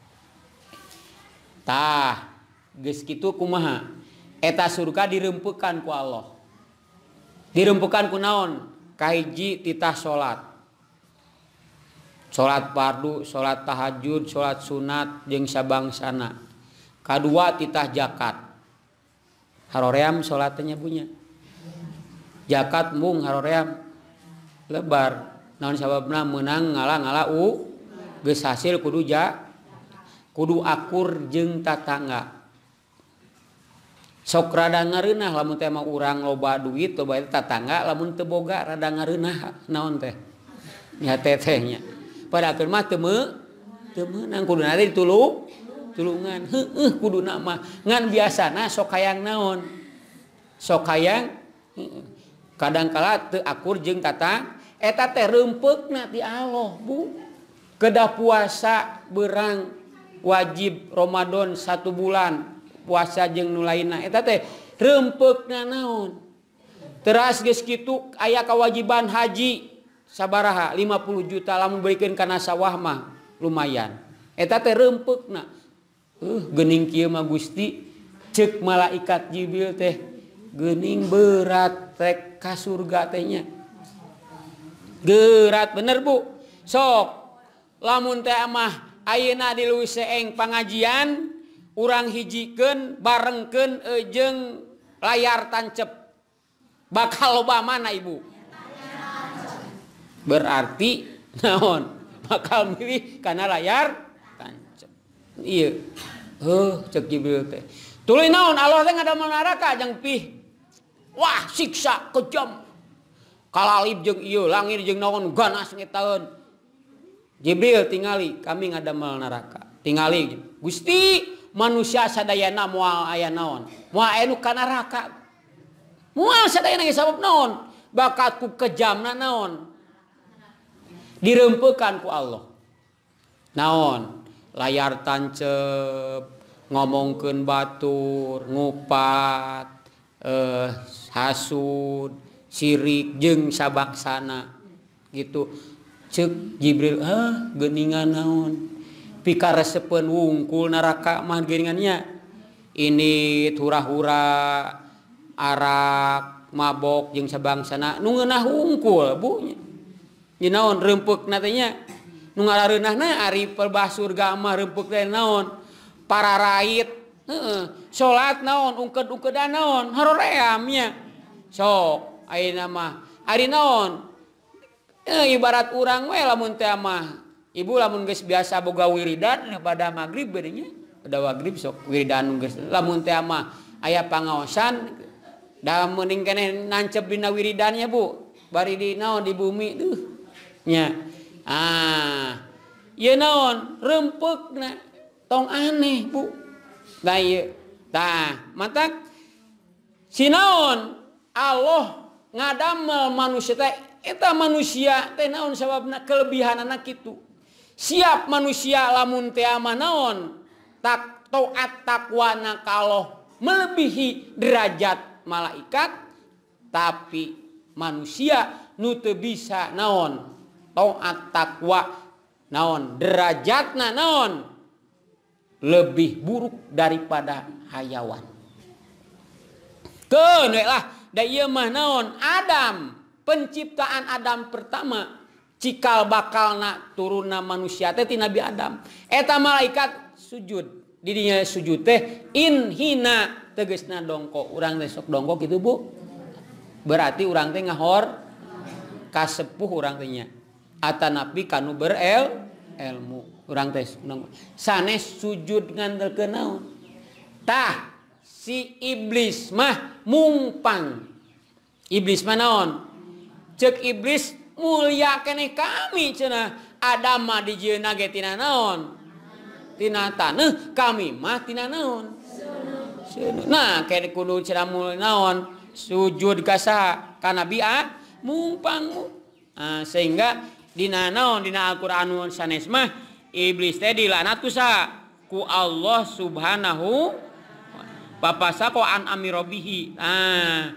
Tah geus kitu kumaha? Eta surga dirempekan ku Allah. Dirempekan ku naon? Kahiji titah salat. Salat fardu, salat tahajud, salat sunat jeung sabangsana. Kadua titah zakat. Haroream salatnya punya. Zakat mung haroream lebar. Naon sababna meunang ngala-ngala geus hasil kudu akur jeung tatangga. Sok rada ngareunah lamun teh mah urang loba duit loba tatangga lamun teu boga rada ngareunah naon teh nya tetehnya padahal mah teu meunang kuduna teh tulungan kuduna mah ngan biasana sok hayang naon sok hayang kadang kala teu akur jeung tatang eta teh reumpeukna ti Allah Bu kedah puasa beurang wajib Ramadan 1 bulan puasa jeung nu lainna eta teh reumpeukna naon teras geus kitu aya kewajiban haji sabaraha 50 juta lamun beureikeun kana sawah mah lumayan eta teh reumpeukna geuning kieu mah Gusti ceuk malaikat Jibril teh geuning berat rek ka surga teh nya berat bener Bu sok lamun teh mah ayeuna di leuwih seeng pangajian urang hijikeun barengkeun jeung layar tancep bakal loba mana Ibu berarti naon bakal milih kana layar tancep ieu cek Jibril teh tuluy naon Allah teh ngadamel neraka jeung pih wah siksa kejam kalalib jeung ieu langir jeung naon ganas ngetaeun Jibril tingali kami ngadamel neraka tingali Gusti manusia sadayana moal aya naon moal aya nu kana neraka moal sadayana ge sabab naon bakat ku kejamna naon direumpeukan ku Allah naon layar tancep ngomongkeun batur ngupat hasud sirik jeung sabaksana gitu ceuk Jibril geuningan naon pikaresepeun wungkul neraka mah geuningannya ini hura-hura arak mabok jeung sabangsana nu ngeunah wungkul Bu nya naon reumpeukna teh nya nu ngarareunahna ari pelbah surga mah reumpeuk teh naon pararait salat naon ungked-ungkedan naon haroream nya sok ayeuna mah ari naon ibarat urang we lamun teh mah Ibu lamun geus biasa boga wiridan pada magrib beureungnya pada magrib sok wiridan geus lamun teh mah aya pangaosan da meuning keneh nancep dina wiridannya Bu bari di naon di bumi nya ieu naon reumpeukna tong aneh Bu da ieu tah matak si naon Allah ngadamel manusia teh eta manusia teh naon sababna kelebihanana kitu siap manusia lamun teh mah naon tak taat takwana ka Allah melebihi derajat malaikat tapi manusia nu teu bisa naon taat takwa naon derajatna naon lebih buruk daripada hayawan keun we lah da ieu mah naon Adam penciptaan Adam pertama cikal bakalna turunna manusia teh ti Nabi Adam eta malaikat sujud di dinya sujud teh inhina tegasna dongko urang teh sok dongko kitu Bu berarti urang teh ngahor kasepuh urang teh nya atanapi kanu ilmu urang teh sanes sujud ngandelkeun naon tah si iblis mah mungpang iblis mah naon ceuk iblis mulia keneh kami cenah Adam mah dijieuna ge tina naon tina taneuh kami mah tina naon seuneut nah keneh kudu cenah mulia naon sujud ka saha ka Nabi mungpang sehingga dina naon dina Al-Qur'an sanes mah iblis teh dilaknat ku saha ku Allah Subhanahu papasako an amirobihi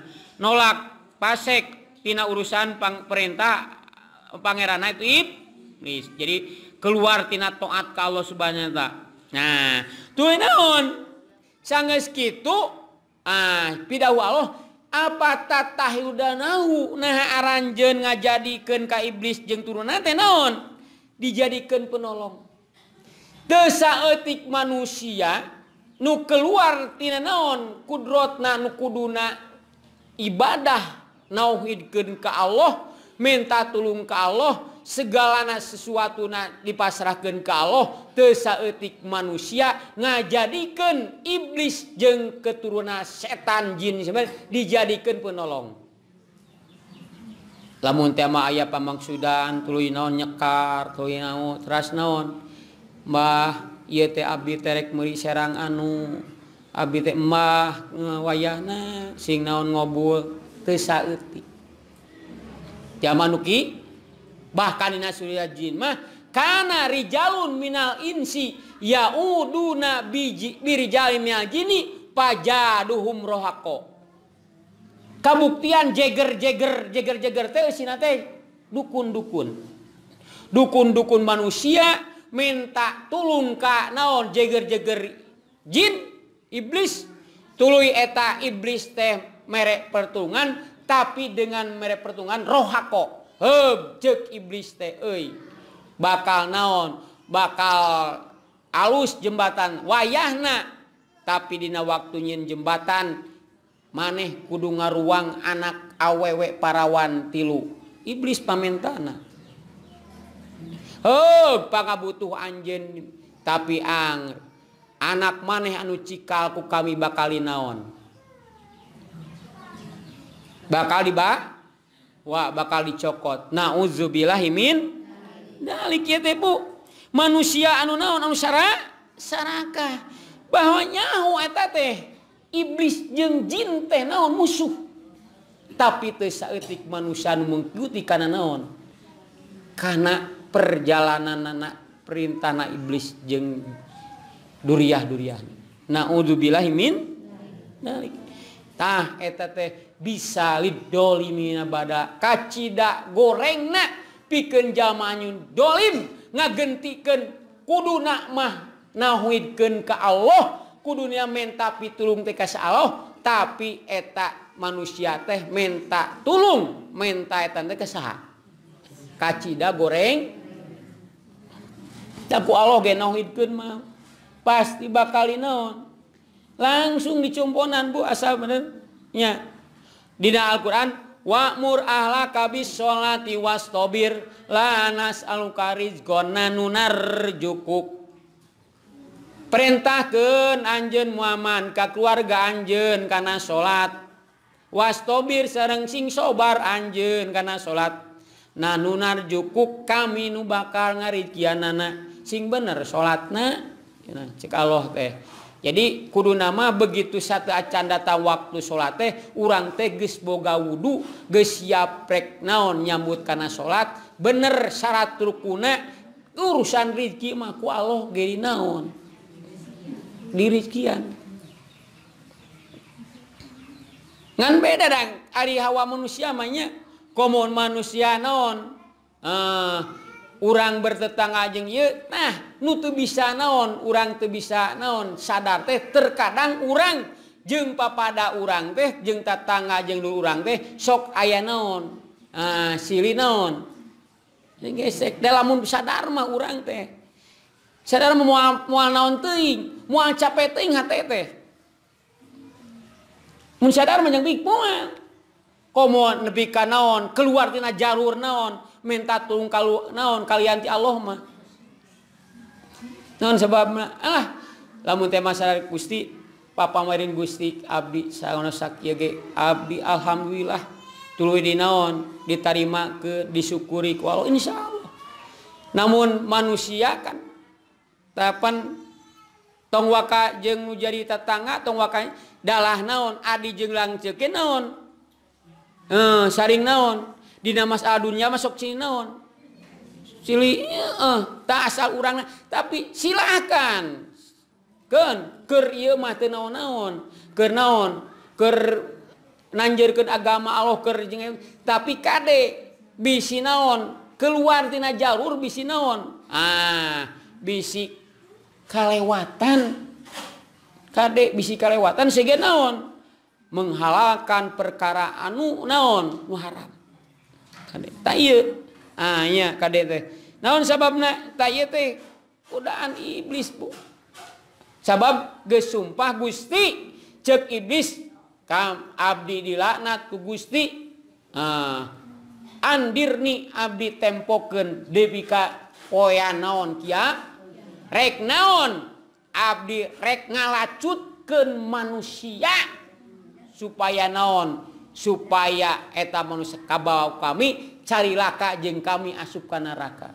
nolak pasek tina urusan perintah pangeranna itu iblis. Jadi keluar tina taat ka Allah subhanahu wa ta'ala. Nah, tuh naon? Sanggeus kitu pidahu Allah apa tatahudanahu nah aranjeun ngajadikeun ka iblis jeung turunna teh naon? Dijadikeun penolong. Teu saeutik manusia nu keluar tina naon kudrotna nu kuduna ibadah nauhidkeun ka Allah, minta tulung ka Allah, segalana sesuatuna dipasrahkeun ka Allah, teu saeutik manusia ngajadikeun iblis jeung keturunan setan jin dijadikeun penolong. Lamun teh mah aya pamangsudan tuluy naon nyekar, tuluy naon teras naon. Mbah ieu teh abdi terek meuli serang anu abdi teh embah wayahna sing naon ngobul teu saeutik. Zaman uki bahkan dina surya jin mah kana rijalun minal insi yauduna birijalin minal jini pajaduhum rohako. Kabuktian jeger teh eusina teh dukun-dukun manusia minta tulung ka naon jeger jin iblis tuluy eta iblis teh mere pertulungan tapi dengan mere pertulungan rohako ceuk iblis teh euy bakal naon bakal alus jembatan wayahna tapi dina waktu nyin jembatan maneh kudu ngaruang anak awewe parawan tilu iblis pamentana pangabutuh anjeun tapi anak maneh anu cikal ku kami bakal naon bakal bakal dicokot. Nauzubillahi min dalik ya teh Bu. Manusia anu naon anu sarakah bahwa nyaho eta teh iblis jeung jin teh naon musuh. Tapi teu saeutik manusia anu mengikuti kana naon? Kana perjalananna perintahna iblis jeung duriah-duriah. Nauzubillahi min dalik. Tah eta teh bisa lidolimina bada kacida gorengna pikeun jalma anu dolim ngagentikeun kuduna mah nauhidkeun ka Allah kudunya menta pitulung teh ka Allah tapi eta manusia teh menta tulung menta eta teh ka saha kacida goreng ku Allah ge nauhidkeun mah pasti bakal naon langsung dicumponan Bu asal bener nya. Dina Al-Quran wa'mur ahlaka bis sholati wastabir la nas'aluka rizqan nunarjukuk. Perintahkeun anjeun Muhammad ka keluarga anjeun kana salat wastabir sareng sing sobar anjeun kana salat nanunarjukuk kami nu bakal ngarizkianana sing bener salatna cek Allah teh. Jadi kudu nama begitu satu acan datang waktu sholat teh urang teh geus boga wudu geus siap rek naon nyambut kana sholat bener syarat rukuna urusan rezeki mah ku Allah ge naon di rezekian ngan beda dang ari hawa manusia mah nya komun manusia naon urang bertetangga jeung ieu nah nu teu bisa naon urang teu bisa naon sadar teh terkadang urang jeung papada urang teh jeung tatangga jeung dulu urang teh sok aya naon silih naon gesek da lamun sadar mah urang teh sadar moal naon teuing moal capek teuing hate teh mun sadar mah jeung moal komo nepi ka naon keluar tina jalur naon minta tulung kalau naon kalian ti Allah mah naon sebabna lamun teh masalah Gusti papamarin Gusti abdi saona sakieu ge abdi alhamdulillah tuluy di naon ditarima ke disyukuri ku Allah insyaallah. Namun manusia kan tapan tong waka jeung nu jadi tetangga tong waka dalah naon adi jeung langceuk naon saring naon dina masalah dunya masuk sini naon silih tak asal urang tapi silakan keun keur ieu mah teu naon-naon keur naon keur nanjeurkeun agama Allah keur tapi kade bisi naon keluar tina jalur bisi naon bisi kalewatan kade bisi kalewatan sehingga naon menghalalkan perkara anu naon nu haram kade ta ieu nya kade teh naon sababna ta ieu teh godaan iblis Bu sabab geus sumpah Gusti cek iblis kam abdi dilaknat ku Gusti andirni abdi tempokeun deui ka poean naon kieu rek naon abdi rek ngalacutkeun manusia supaya naon supaya eta manusia kabawa kami carilaka jeung kami asup ka neraka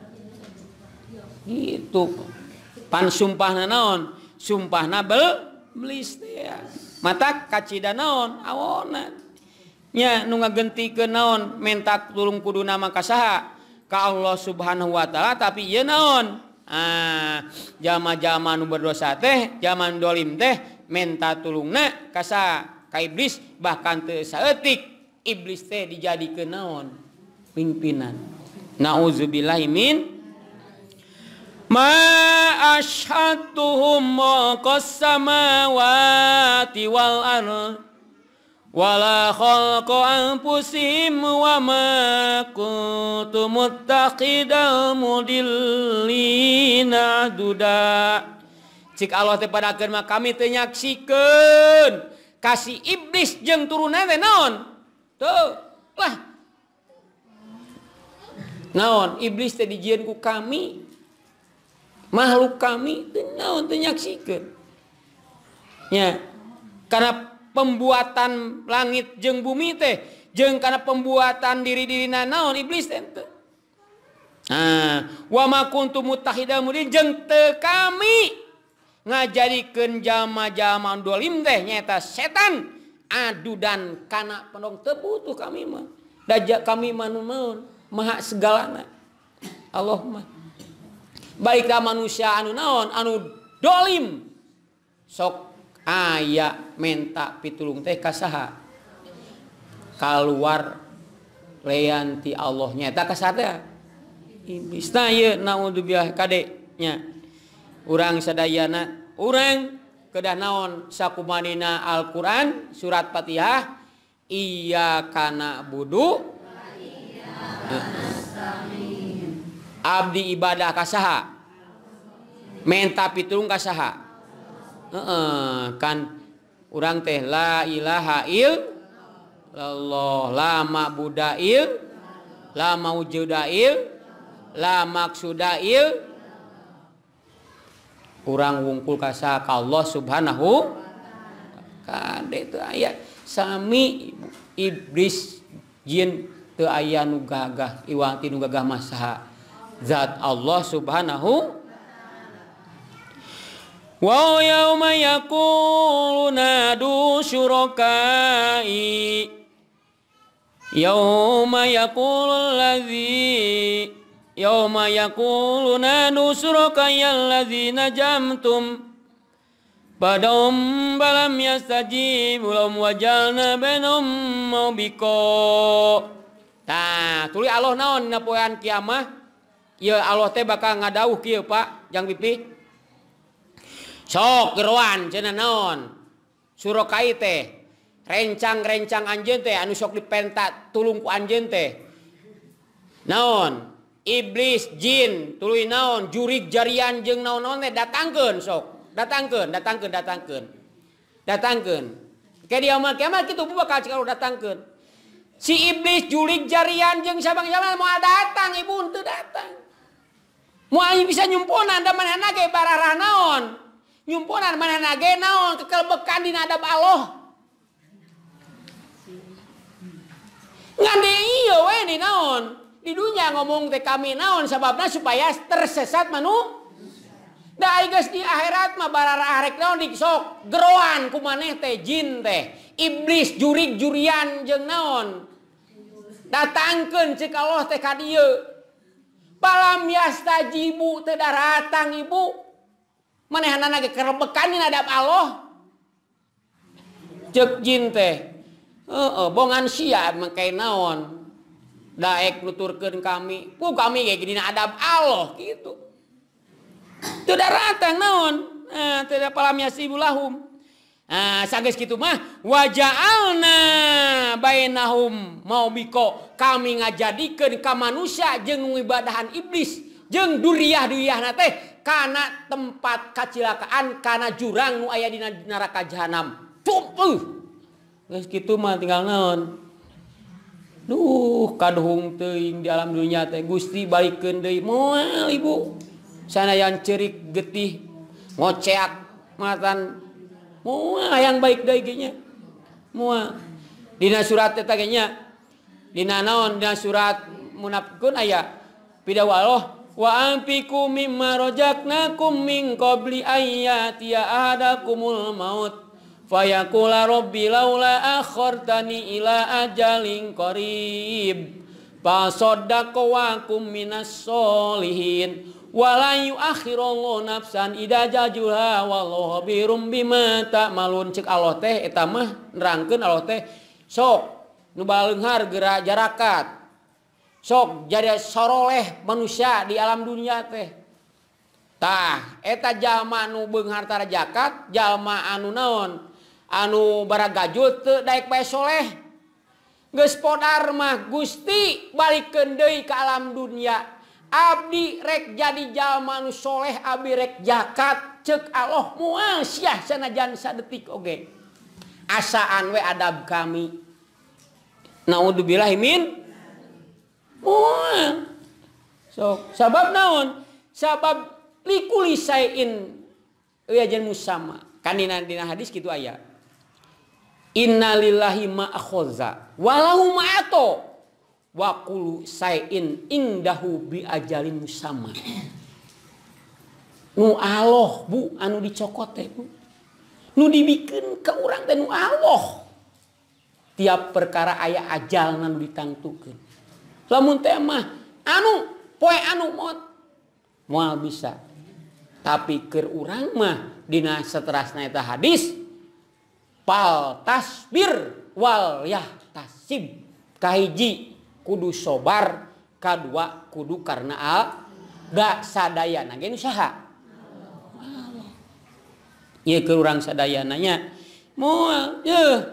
gitu pan sumpahna naon sumpahna belis teh mata kacida naon awona nya nu ngagentikeun naon menta tulung kuduna maka saha ka Allah Subhanahu wa taala tapi ieu naon jama-jama nu berdosa teh zaman dolim teh menta tulungna ka saha ka iblis bahkan teu saeutik iblis teh dijadikeun naon pimpinan nauzubillahi min ma asyhadtuhum maqas samawati wal ardh wala khalqa anfusihim wa ma kuntu muttaqidal mudillina duda cik Allah teh padakeun mah kami teu nyaksikeun kasih iblis jeung turunna teh naon teu lah naon iblis teh dijieun ku kami makhluk kami teu naon teu nyaksikeun nya karena pembuatan langit jeung bumi teh jeung karena pembuatan diri-dirina naon iblis teh teu wa ma kuntum muttahidal mudin jeung teu kami ngajadikeun jalma-jalma dolim teh nyaeta setan adudan kana pendong teu butuh kami mah dajak kami manu naon maha segalana Allah mah baiklah manusia anu naon anu dolim sok aya menta pitulung teh ka saha kaluar lean ti Allah nyaeta ka saha iblis tah ieu naudzubillah kade nya urang sadayana urang kedah naon sakumanina Al-Qur'an surat Fatihah iyyaka na'budu abdi ibadah ka saha menta pitulung ka saha kan urang teh la ilaha illallah la ma'buda la maujuda la maksuda urang wungkul ka saha ka Allah Subhanahu kade teu aya sami iblis jin teu aya nu gagah iwang ti nu gagah mah saha zat Allah Subhanahu wa yauma yaquluna du syurakai yauma yaquluna du syurakai alladzina jamtum badum balam yastajibu lahum wajalna bainahum mawbiqa tah tuluy Allah naon dina poean kiamah ieu Allah teh bakal ngadawuh kieu Pak jang pipi sok geroan cenah naon surokai teh rencang-rencang anjeun teh anu sok dipenta tulung ku anjeun teh naon iblis jin tuluy naon jurig jarian jeung naon-naon teh datangkeun sok datangkeun ke dia mah kiamat kitu bakal kalau datangkeun si iblis jurig jarian jeung sabang-sabang moal datang ibu teu datang moal bisa nyumpunan da manehna ge bararah naon nyumpunan manehna ge naon kekelbekan dina adab Allah ngande ieu we di naon di dunya ngomong teh kami naon sababna supaya tersesat manu da geus di akhirat mah bararah arek naon sok geroan ku maneh teh jin teh iblis jurig jurian jeung naon datangkeun ceuk Allah teh ka dieu palam yastajibu teu datang ibu manehna ge kerebekan dina adab Allah ceuk jin teh bongan sia make naon daek nuturkeun kami kami kayak gini adab Allah gitu teu daratang naon tidak palam yasibulahum sageus kitu mah waja'alna bainahum maubiko kami ngajadikeun ka manusia jeung ngibadahan iblis jeung duriyah-duriyahna teh kana tempat kacilakaan kana jurang nu aya dina neraka jahanam geus kitu mah tinggal naon kaduhung teuing di alam dunia teh Gusti balikeun deui moal ibu sanajan ceurik getih ngoceak matan moal yang baik deui ge nya moal dina surat eta ge nya dina naon dina surat munafiqun aya pidawa Allah wa anfiqu mimma razaqnakum min qabli ayyatiya ahadakumul maut fayaqula rabbi laula akhartani ila ajalin qarib fasaddaqu wa kum minas solihin wala yuakhirullahu nafsan idza jajulha wallahu birum bima ta'malun ceuk Allah teh eta mah nerangkeun Allah teh sok nu baleunghar geura jarakat sok jadi soroleh manusia di alam dunia teh tah eta jalma nu beunghar tara zakat jalma anu naon anu baragajul teu daek bae soleh geus podar mah Gusti balikeun deui ka alam dunia abdi rek jadi jalma anu soleh abdi rek zakat ceuk Allah moal sia sanajan sadetik oge asaan we adab kami naudzubillahi min moal sok sabab naon sabab likuli sain ajan musamma kan dina hadis kitu aya innalillahi ma akhadha walahu ma ato wa kullu sain indahu bi ajalin musamma nu Allah bu anu dicokot teh bu nu dibikeun ka urang teh nu Allah tiap perkara aya ajalna nu ditangtukeun lamun teh mah anu poe anu moal bisa tapi keur urang mah dina saterasna eta hadis pal tasbir wal yahtasib kahiji kudu sobar kadua kudu karena gak sadayana ge nu saha ieu keur urang sadayana nya moal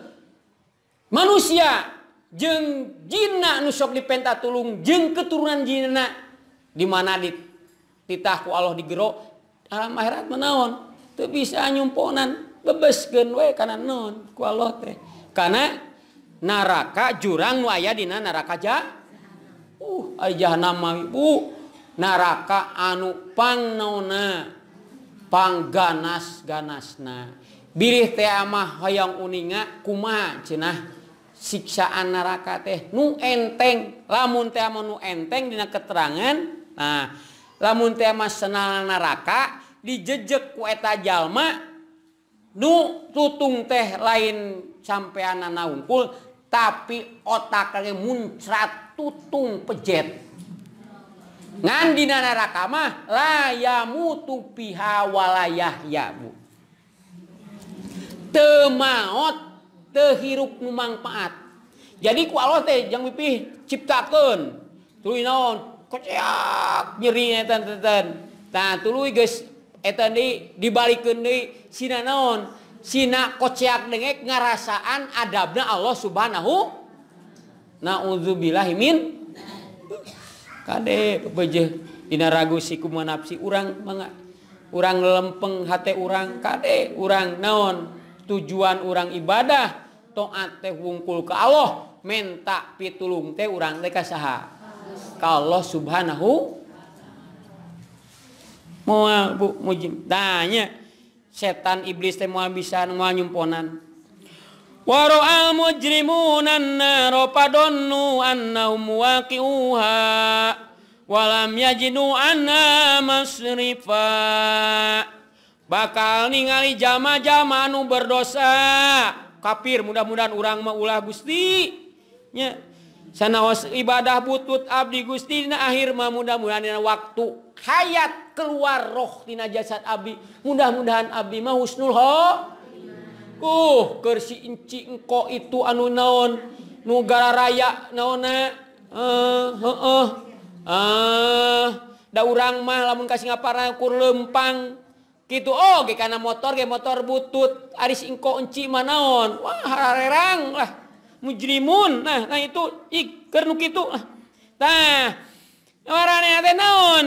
manusia jeung jinna nu sok dipentatulung jeung keturunan jinna di mana dititah ku Allah digero alam akhirat menaon teu bisa nyumponan bebeskeun we kana naon ku Allah teh kana naraka jurang nu aya dina neraka ai jahanam mah bu neraka anu pangnaonna pangganas-ganasna bilih teh mah hoyong uninga kumaha cenah siksaan neraka teh nu enteng lamun teh mah nu enteng dina keterangan nah lamun teh mah senal neraka dijejek ku eta jalma nu tutung teh lain sampeanana unggul tapi otak ge muncrat tutung pejet ngan dina neraka mah la yamutu fiha wala yahya bu teu maot teu hirup nu mangpaat jadi ku Allah teh jang pipih ciptakeun tuluy naon koceak nyeri eta tah tuluy geus eta dibalikeun deui sina naon sina koceak dengek ngarasaan adabna Allah Subhanahu naudzubillahi min kade beujeuh dina ragu si kumaha nafsi urang mangga urang lempeng hate urang kade urang naon tujuan urang ibadah taat teh wungkul ka Allah menta pitulung teh urang teh ka saha ka Allah Subhanahu moal bu mujim tanya setan iblis teh moal bisa moal nyumponan wa ra'al mujrimuna an-nar padonnu annahum waqi'uha wa lam yajidu anna masrifa bakal ningali jama-jama anu berdosa kafir mudah-mudahan urang mah ulah Gusti nya sanaos ibadah butut abdi Gusti dina akhir mah mudah-mudahan dina waktu hayat keluar roh dina jasad abdi mudah-mudahan abdi mah husnul keur si inci engko itu anu naon nu gara raya naonna Da urang mah lamun kasih ngapara ukur lempang gitu ge kana motor ge motor butut aris engko enci mah naon wah harerang lah mujrimun nah itu keur nu kitu tah warana teh naon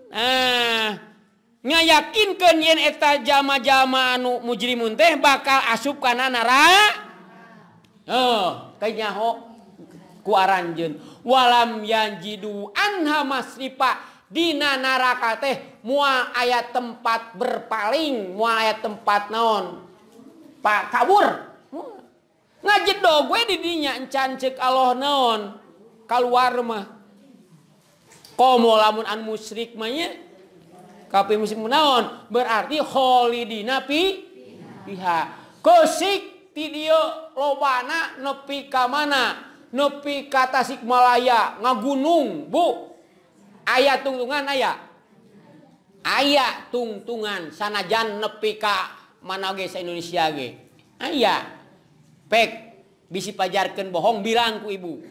ngayakinkeun yen eta jama-jama anu mujrimun teh bakal asup kana neraka teh nyaho ku aranjeun walam yanjidu anha masrifa dina neraka teh moal aya tempat berpaling moal aya tempat naon pak kabur ngajedog we di dinya encan ceuk Allah naon kaluar mah komo lamun an musyrik mah nya kape musyrik naon berarti kholidina piha keusik ti dieu lobana nepi ka mana nepi ka Tasikmalaya ngagunung bu aya tungtungan aya tungtungan sanajan nepi ka mana ge sa Indonesia ge aya pek bisi pajarkeun bohong bilang ku ibu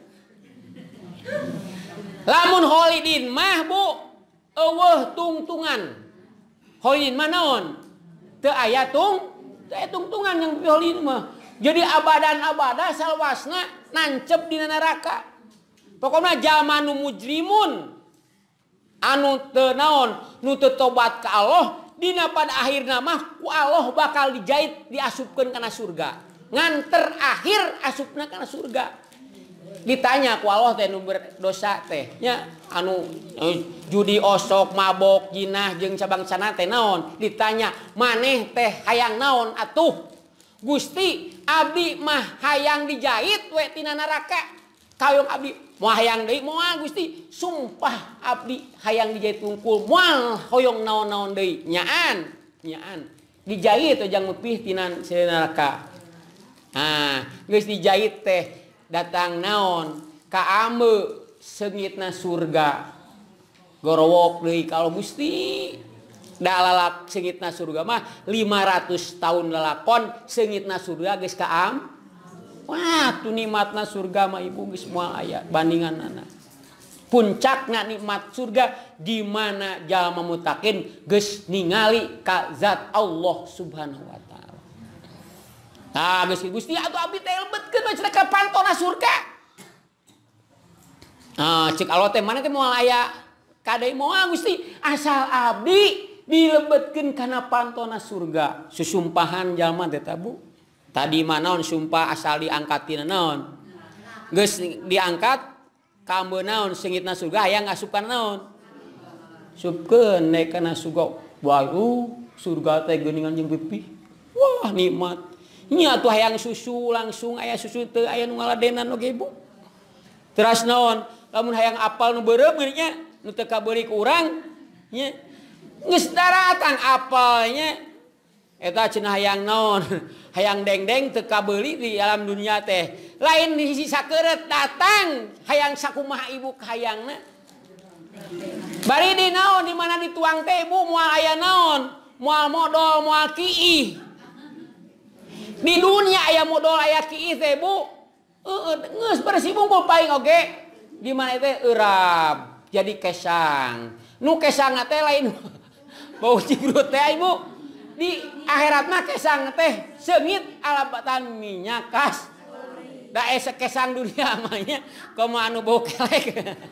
lamun holidin mah bu eueuh tungtungan holidin mah naon teu aya tungtungan yang holidin mah jadi abadan-abada salwasna nancep dina neraka pokokna jamanu mujrimun anu teu naon nu teu tobat ka Allah dina pada akhirna mah ku Allah bakal dijait diasupkeun kana surga ngan terakhir asupna kana surga ditanya ku Allah teh nu berdosa teh nya anu judi osok mabok jinah jeung sabangsana teh naon ditanya maneh teh hayang naon atuh Gusti abdi mah hayang dijait we tina neraka kayong abdi moal hayang deui moal Gusti sumpah abdi hayang dijait tungkul moal hoyong naon-naon deui nyaan dijait ojang mepih tina neraka geus dijait teh datang naon ka ameu seungitna surga gorowok deui kalau Gusti da lalak seungitna surga mah 500 tahun lalakon seungitna surga geus ka wah tu nikmatna surga mah ibu geus moal aya bandinganna. Puncakna nikmat surga di mana jalma mutakin geus ningali ka zat Allah Subhanahu wa taala. Tah geus Gusti atuh abdi teh lebetkeun we cenah ka pantona surga. Cek Allah teh mana teh moal aya kadai moal Gusti asal abdi dilebetkeun kana pantona surga. Susumpahan jalma teh Bu. Tadi mana naon sumpah asal diangkat tina naon geus diangkat ka ambeun naon seungitna surga hayang ngasup kana naon supkeun naik kana surga waduh surga teh geuningan jeung pipih wah nikmat nya atuh hayang susu langsung aya susu teu aya nu ngaladenan oge Bu teras naon lamun hayang apal nu beureum nya nu teu kabeuri ku urang nya geus daratan apalnya eta cenah hayang naon hayang deng-deng teu kabeuli di alam dunia teh lain di sisi sakeureut datang hayang sakumaha ibu hayangna bari di naon di mana dituang teh ibu moal aya naon moal modal moal kiih di dunia aya modal aya kiih teh Bu geus bersih bungkul paing oge di mana teh eurap jadi kesang nu kesang teh lain bau cibrut teh ibu di akhirat mah kesang teh seungit alabatan minyak kas da esek kesang dunia mah nya komo anu bau kelek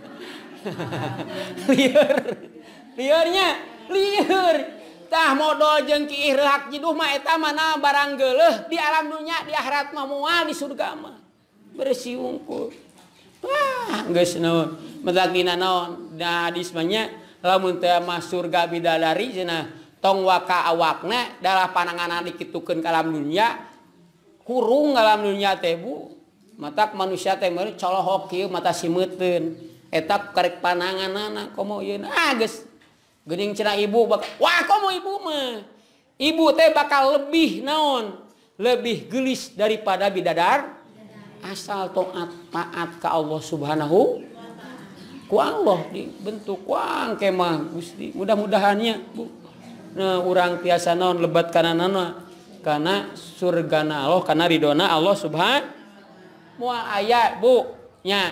liurnya tah modal jeung kiih rehak jiduh mah eta mana barang geuleuh di alam dunia di akhirat mah moal di surga mah bersih wungkul wah geus naon medagina naon da hadis mah nya lamun teh mah surga bidadari cenah tong waka awakna dalah pananganna dikitukeun ka alam dunia kurung alam dunia teh Bu matak manusia teh meureun colohok kieu mata simeuteun eta karek pananganna komo yeuna geus geuning cenah ibu bakal wah komo ibu mah ibu teh bakal lebih naon lebih geulis daripada bidadar asal taat ka Allah Subhanahu ku Allah dibentuk wang kemah Gusti mudah-mudahannya Bu urang tiasa naon lebat kananana kana surgana Allah kana ridona Allah Subhanahu moal aya Bu nya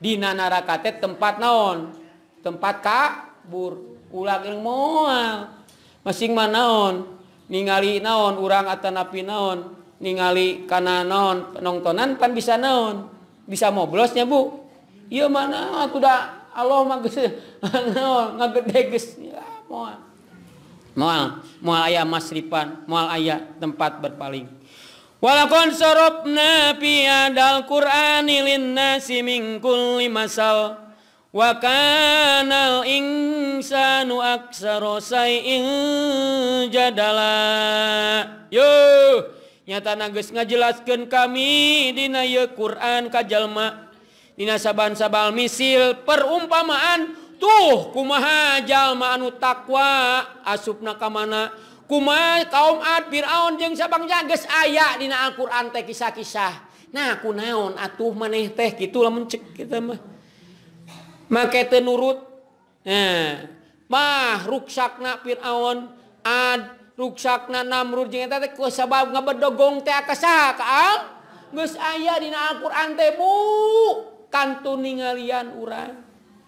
Dina neraka teh tempat naon? Tempat kabur. Ulah geus moal. Masing mah naon? Ningali naon urang atanapi naon? Ningali kana naon penontonan pan bisa naon? Bisa moblosnya Bu. Ieu mana kuda Allah mah geus naon ngagede geus ya moal. Moal aya masripan, moal aya tempat berpaling. Walaqad sarafna fi hadal qur'ani lin-nasi min kulli masal wa kana al-insanu aktsara shay'in jadala. Yo, nyatana geus ngajelaskeun kami dina ieu Qur'an ka jalma dina saban-sabal misil perumpamaan. Tuh kumaha jalma anu takwa asupna ka mana? Kumaha kaum Ad, Firaun jeung sabangsa geus aya dina Al-Qur'an teh kisah-kisah. Nah, kunaon atuh maneh teh kitu lamun cek kita mah. Make teu nurut. Nah, mah ruksakna Firaun, Ad, ruksakna Namrud jeung eta teh ku sabab ngabedogong teh ka saha ka al? Geus aya dina Al-Qur'an teh Bu. Kantun ningalian urang.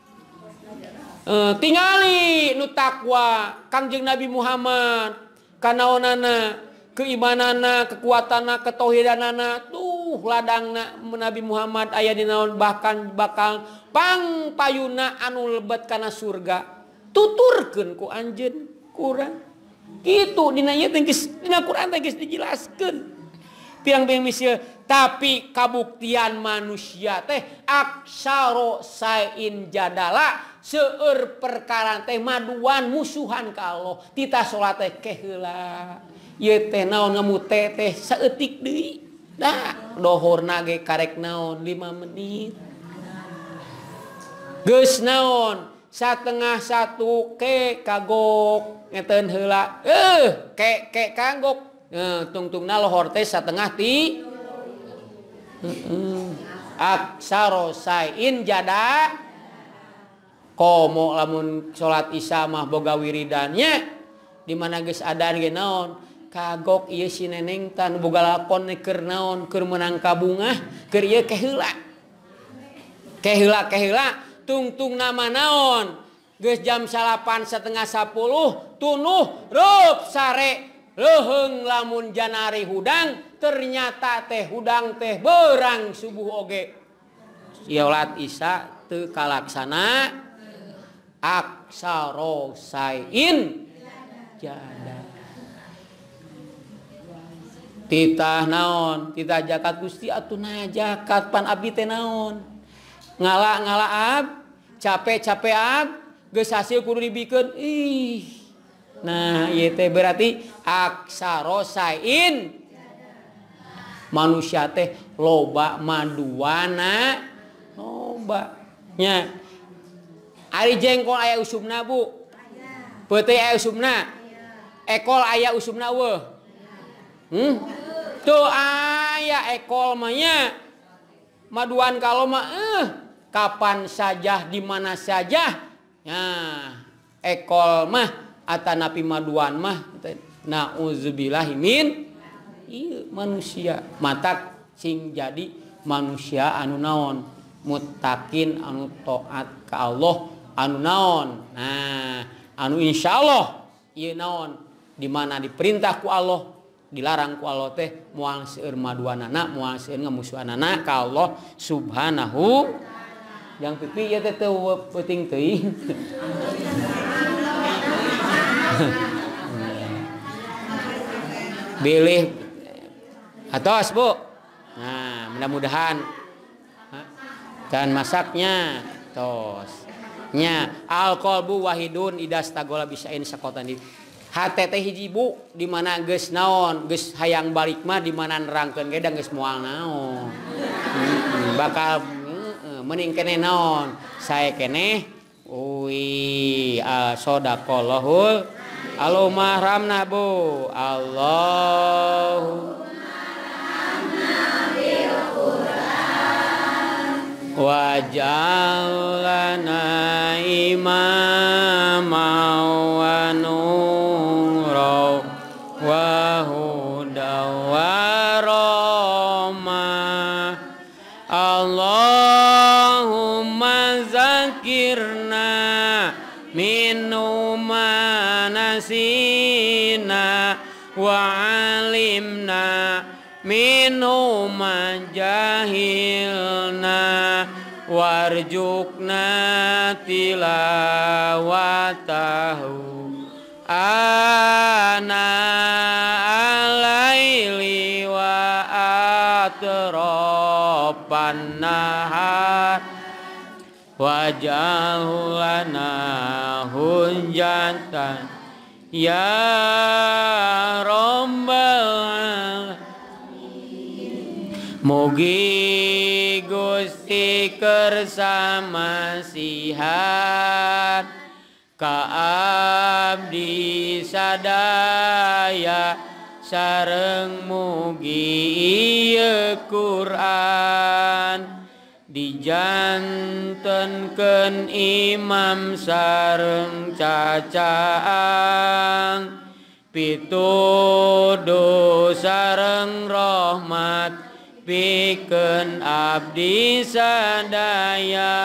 Tingali nu takwa Kangjeng Nabi Muhammad kanaonana keimanana kekuatanna ketauhidanana tuh ladangna Nabi Muhammad aya di naon bahkan bakal pangpayuna anu lebet kana surga tuturkeun ku anjeun kurang kitu dina ieu teh dina Quran teh geus dijelaskeun pirang-pirang misieun tapi kabuktian manusia teh aksaro sain jadala seueur perkara teh maduan musuhan ka Allah tita salat teh keheula ieu teh naon ngamute teh saeutik deui da dohorna ge karek naon 5 menit geus naon satengah satu ke kagok ngeten heula ke kagok tungtungna lohor teh satengah ti aksaro sain jada komo lamun salat isya mah boga wiridannya di mana geus adan ge naon kagok ieu si neneng tan boga lakon keur naon keur meunang kabungah keur ieu keheula tungtung nama naon geus jam 8:30 tunuh reup sare leheung lamun janari hudang ternyata teh hudang teh beurang subuh oge salat isya teu kalaksana aksaro sain jada titah naon titah jakat Gusti atuh nah jakat pan abdi teh naon ngala ab capek ab geus hasil kudu dibikeun nah ieu teh berarti aksaro sain manusia teh loba maduana loba nya ari jengkol aya usumna Bu peuteui aya usumna ekol aya usumna weuh tuh aya ekol mah nya maduan kalau mah kapan saja di mana saja nah ekol mah atanapi maduan mah nauzubillahi min ieu manusia matak sing jadi manusia anu naon muttaqin anu taat ka Allah anu naon nah anu insyaallah ieu naon di mana diperintah ku Allah dilarang ku Allah teh moal seueur maduanana moal seueur ngamusuhanana ka Allah subhanahu yang pipi ieu teh teu penting teuing bilih atos Bu nah mudah-mudahan dan masaknya tos nya al qalbu wahidun idas tagola bisain sakotan di hate teh hiji Bu di mana geus naon geus hayang balik mah di mana nerangkeun ge da geus moal naon bakal mending keneh naon sae keneh uwi sadaqallahul Allahumma rahmna Bu Allahumma rahmna bil Qur'an waj'al lana imama wa nura wa huda wa rahmah Allahumma nasina wa alimna minhu majahilna warjukna tilawatahu ana alaili wa atropan nahar waj'alhu lana hujjatan ya rabbal alamin. Mugi Gusti kersama sihat ka abdi sadaya sareng mugi ieu Quran dijantenkeun imam sareng cacaang pituduh sareng rahmat pikeun abdi sadaya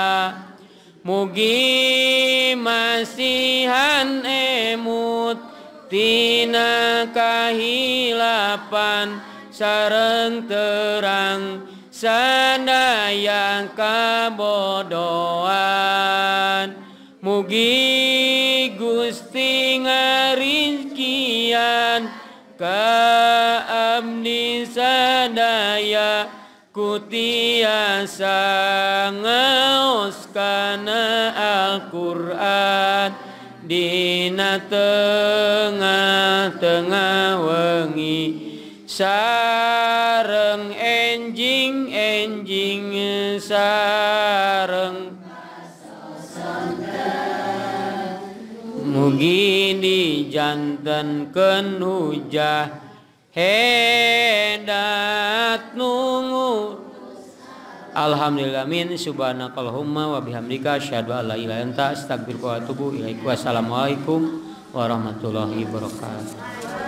mugi masihan emut tina kahilapan sareng terang sadaya kabodohan mugi Gusti ngarizkian ka abdi sadaya kutiasa ngaos kana Al-Qur'an dina tengah-tengah wengi sareng enjing sareng mugi dijantenkeun hujah hedat nungu. Alhamdulillah min subhanakallahumma wa bihamdika asyhadu an la ilaha illa anta astaghfiruka wa atubu ilaik. Wassalamualaikum warahmatullahi wabarakatuh.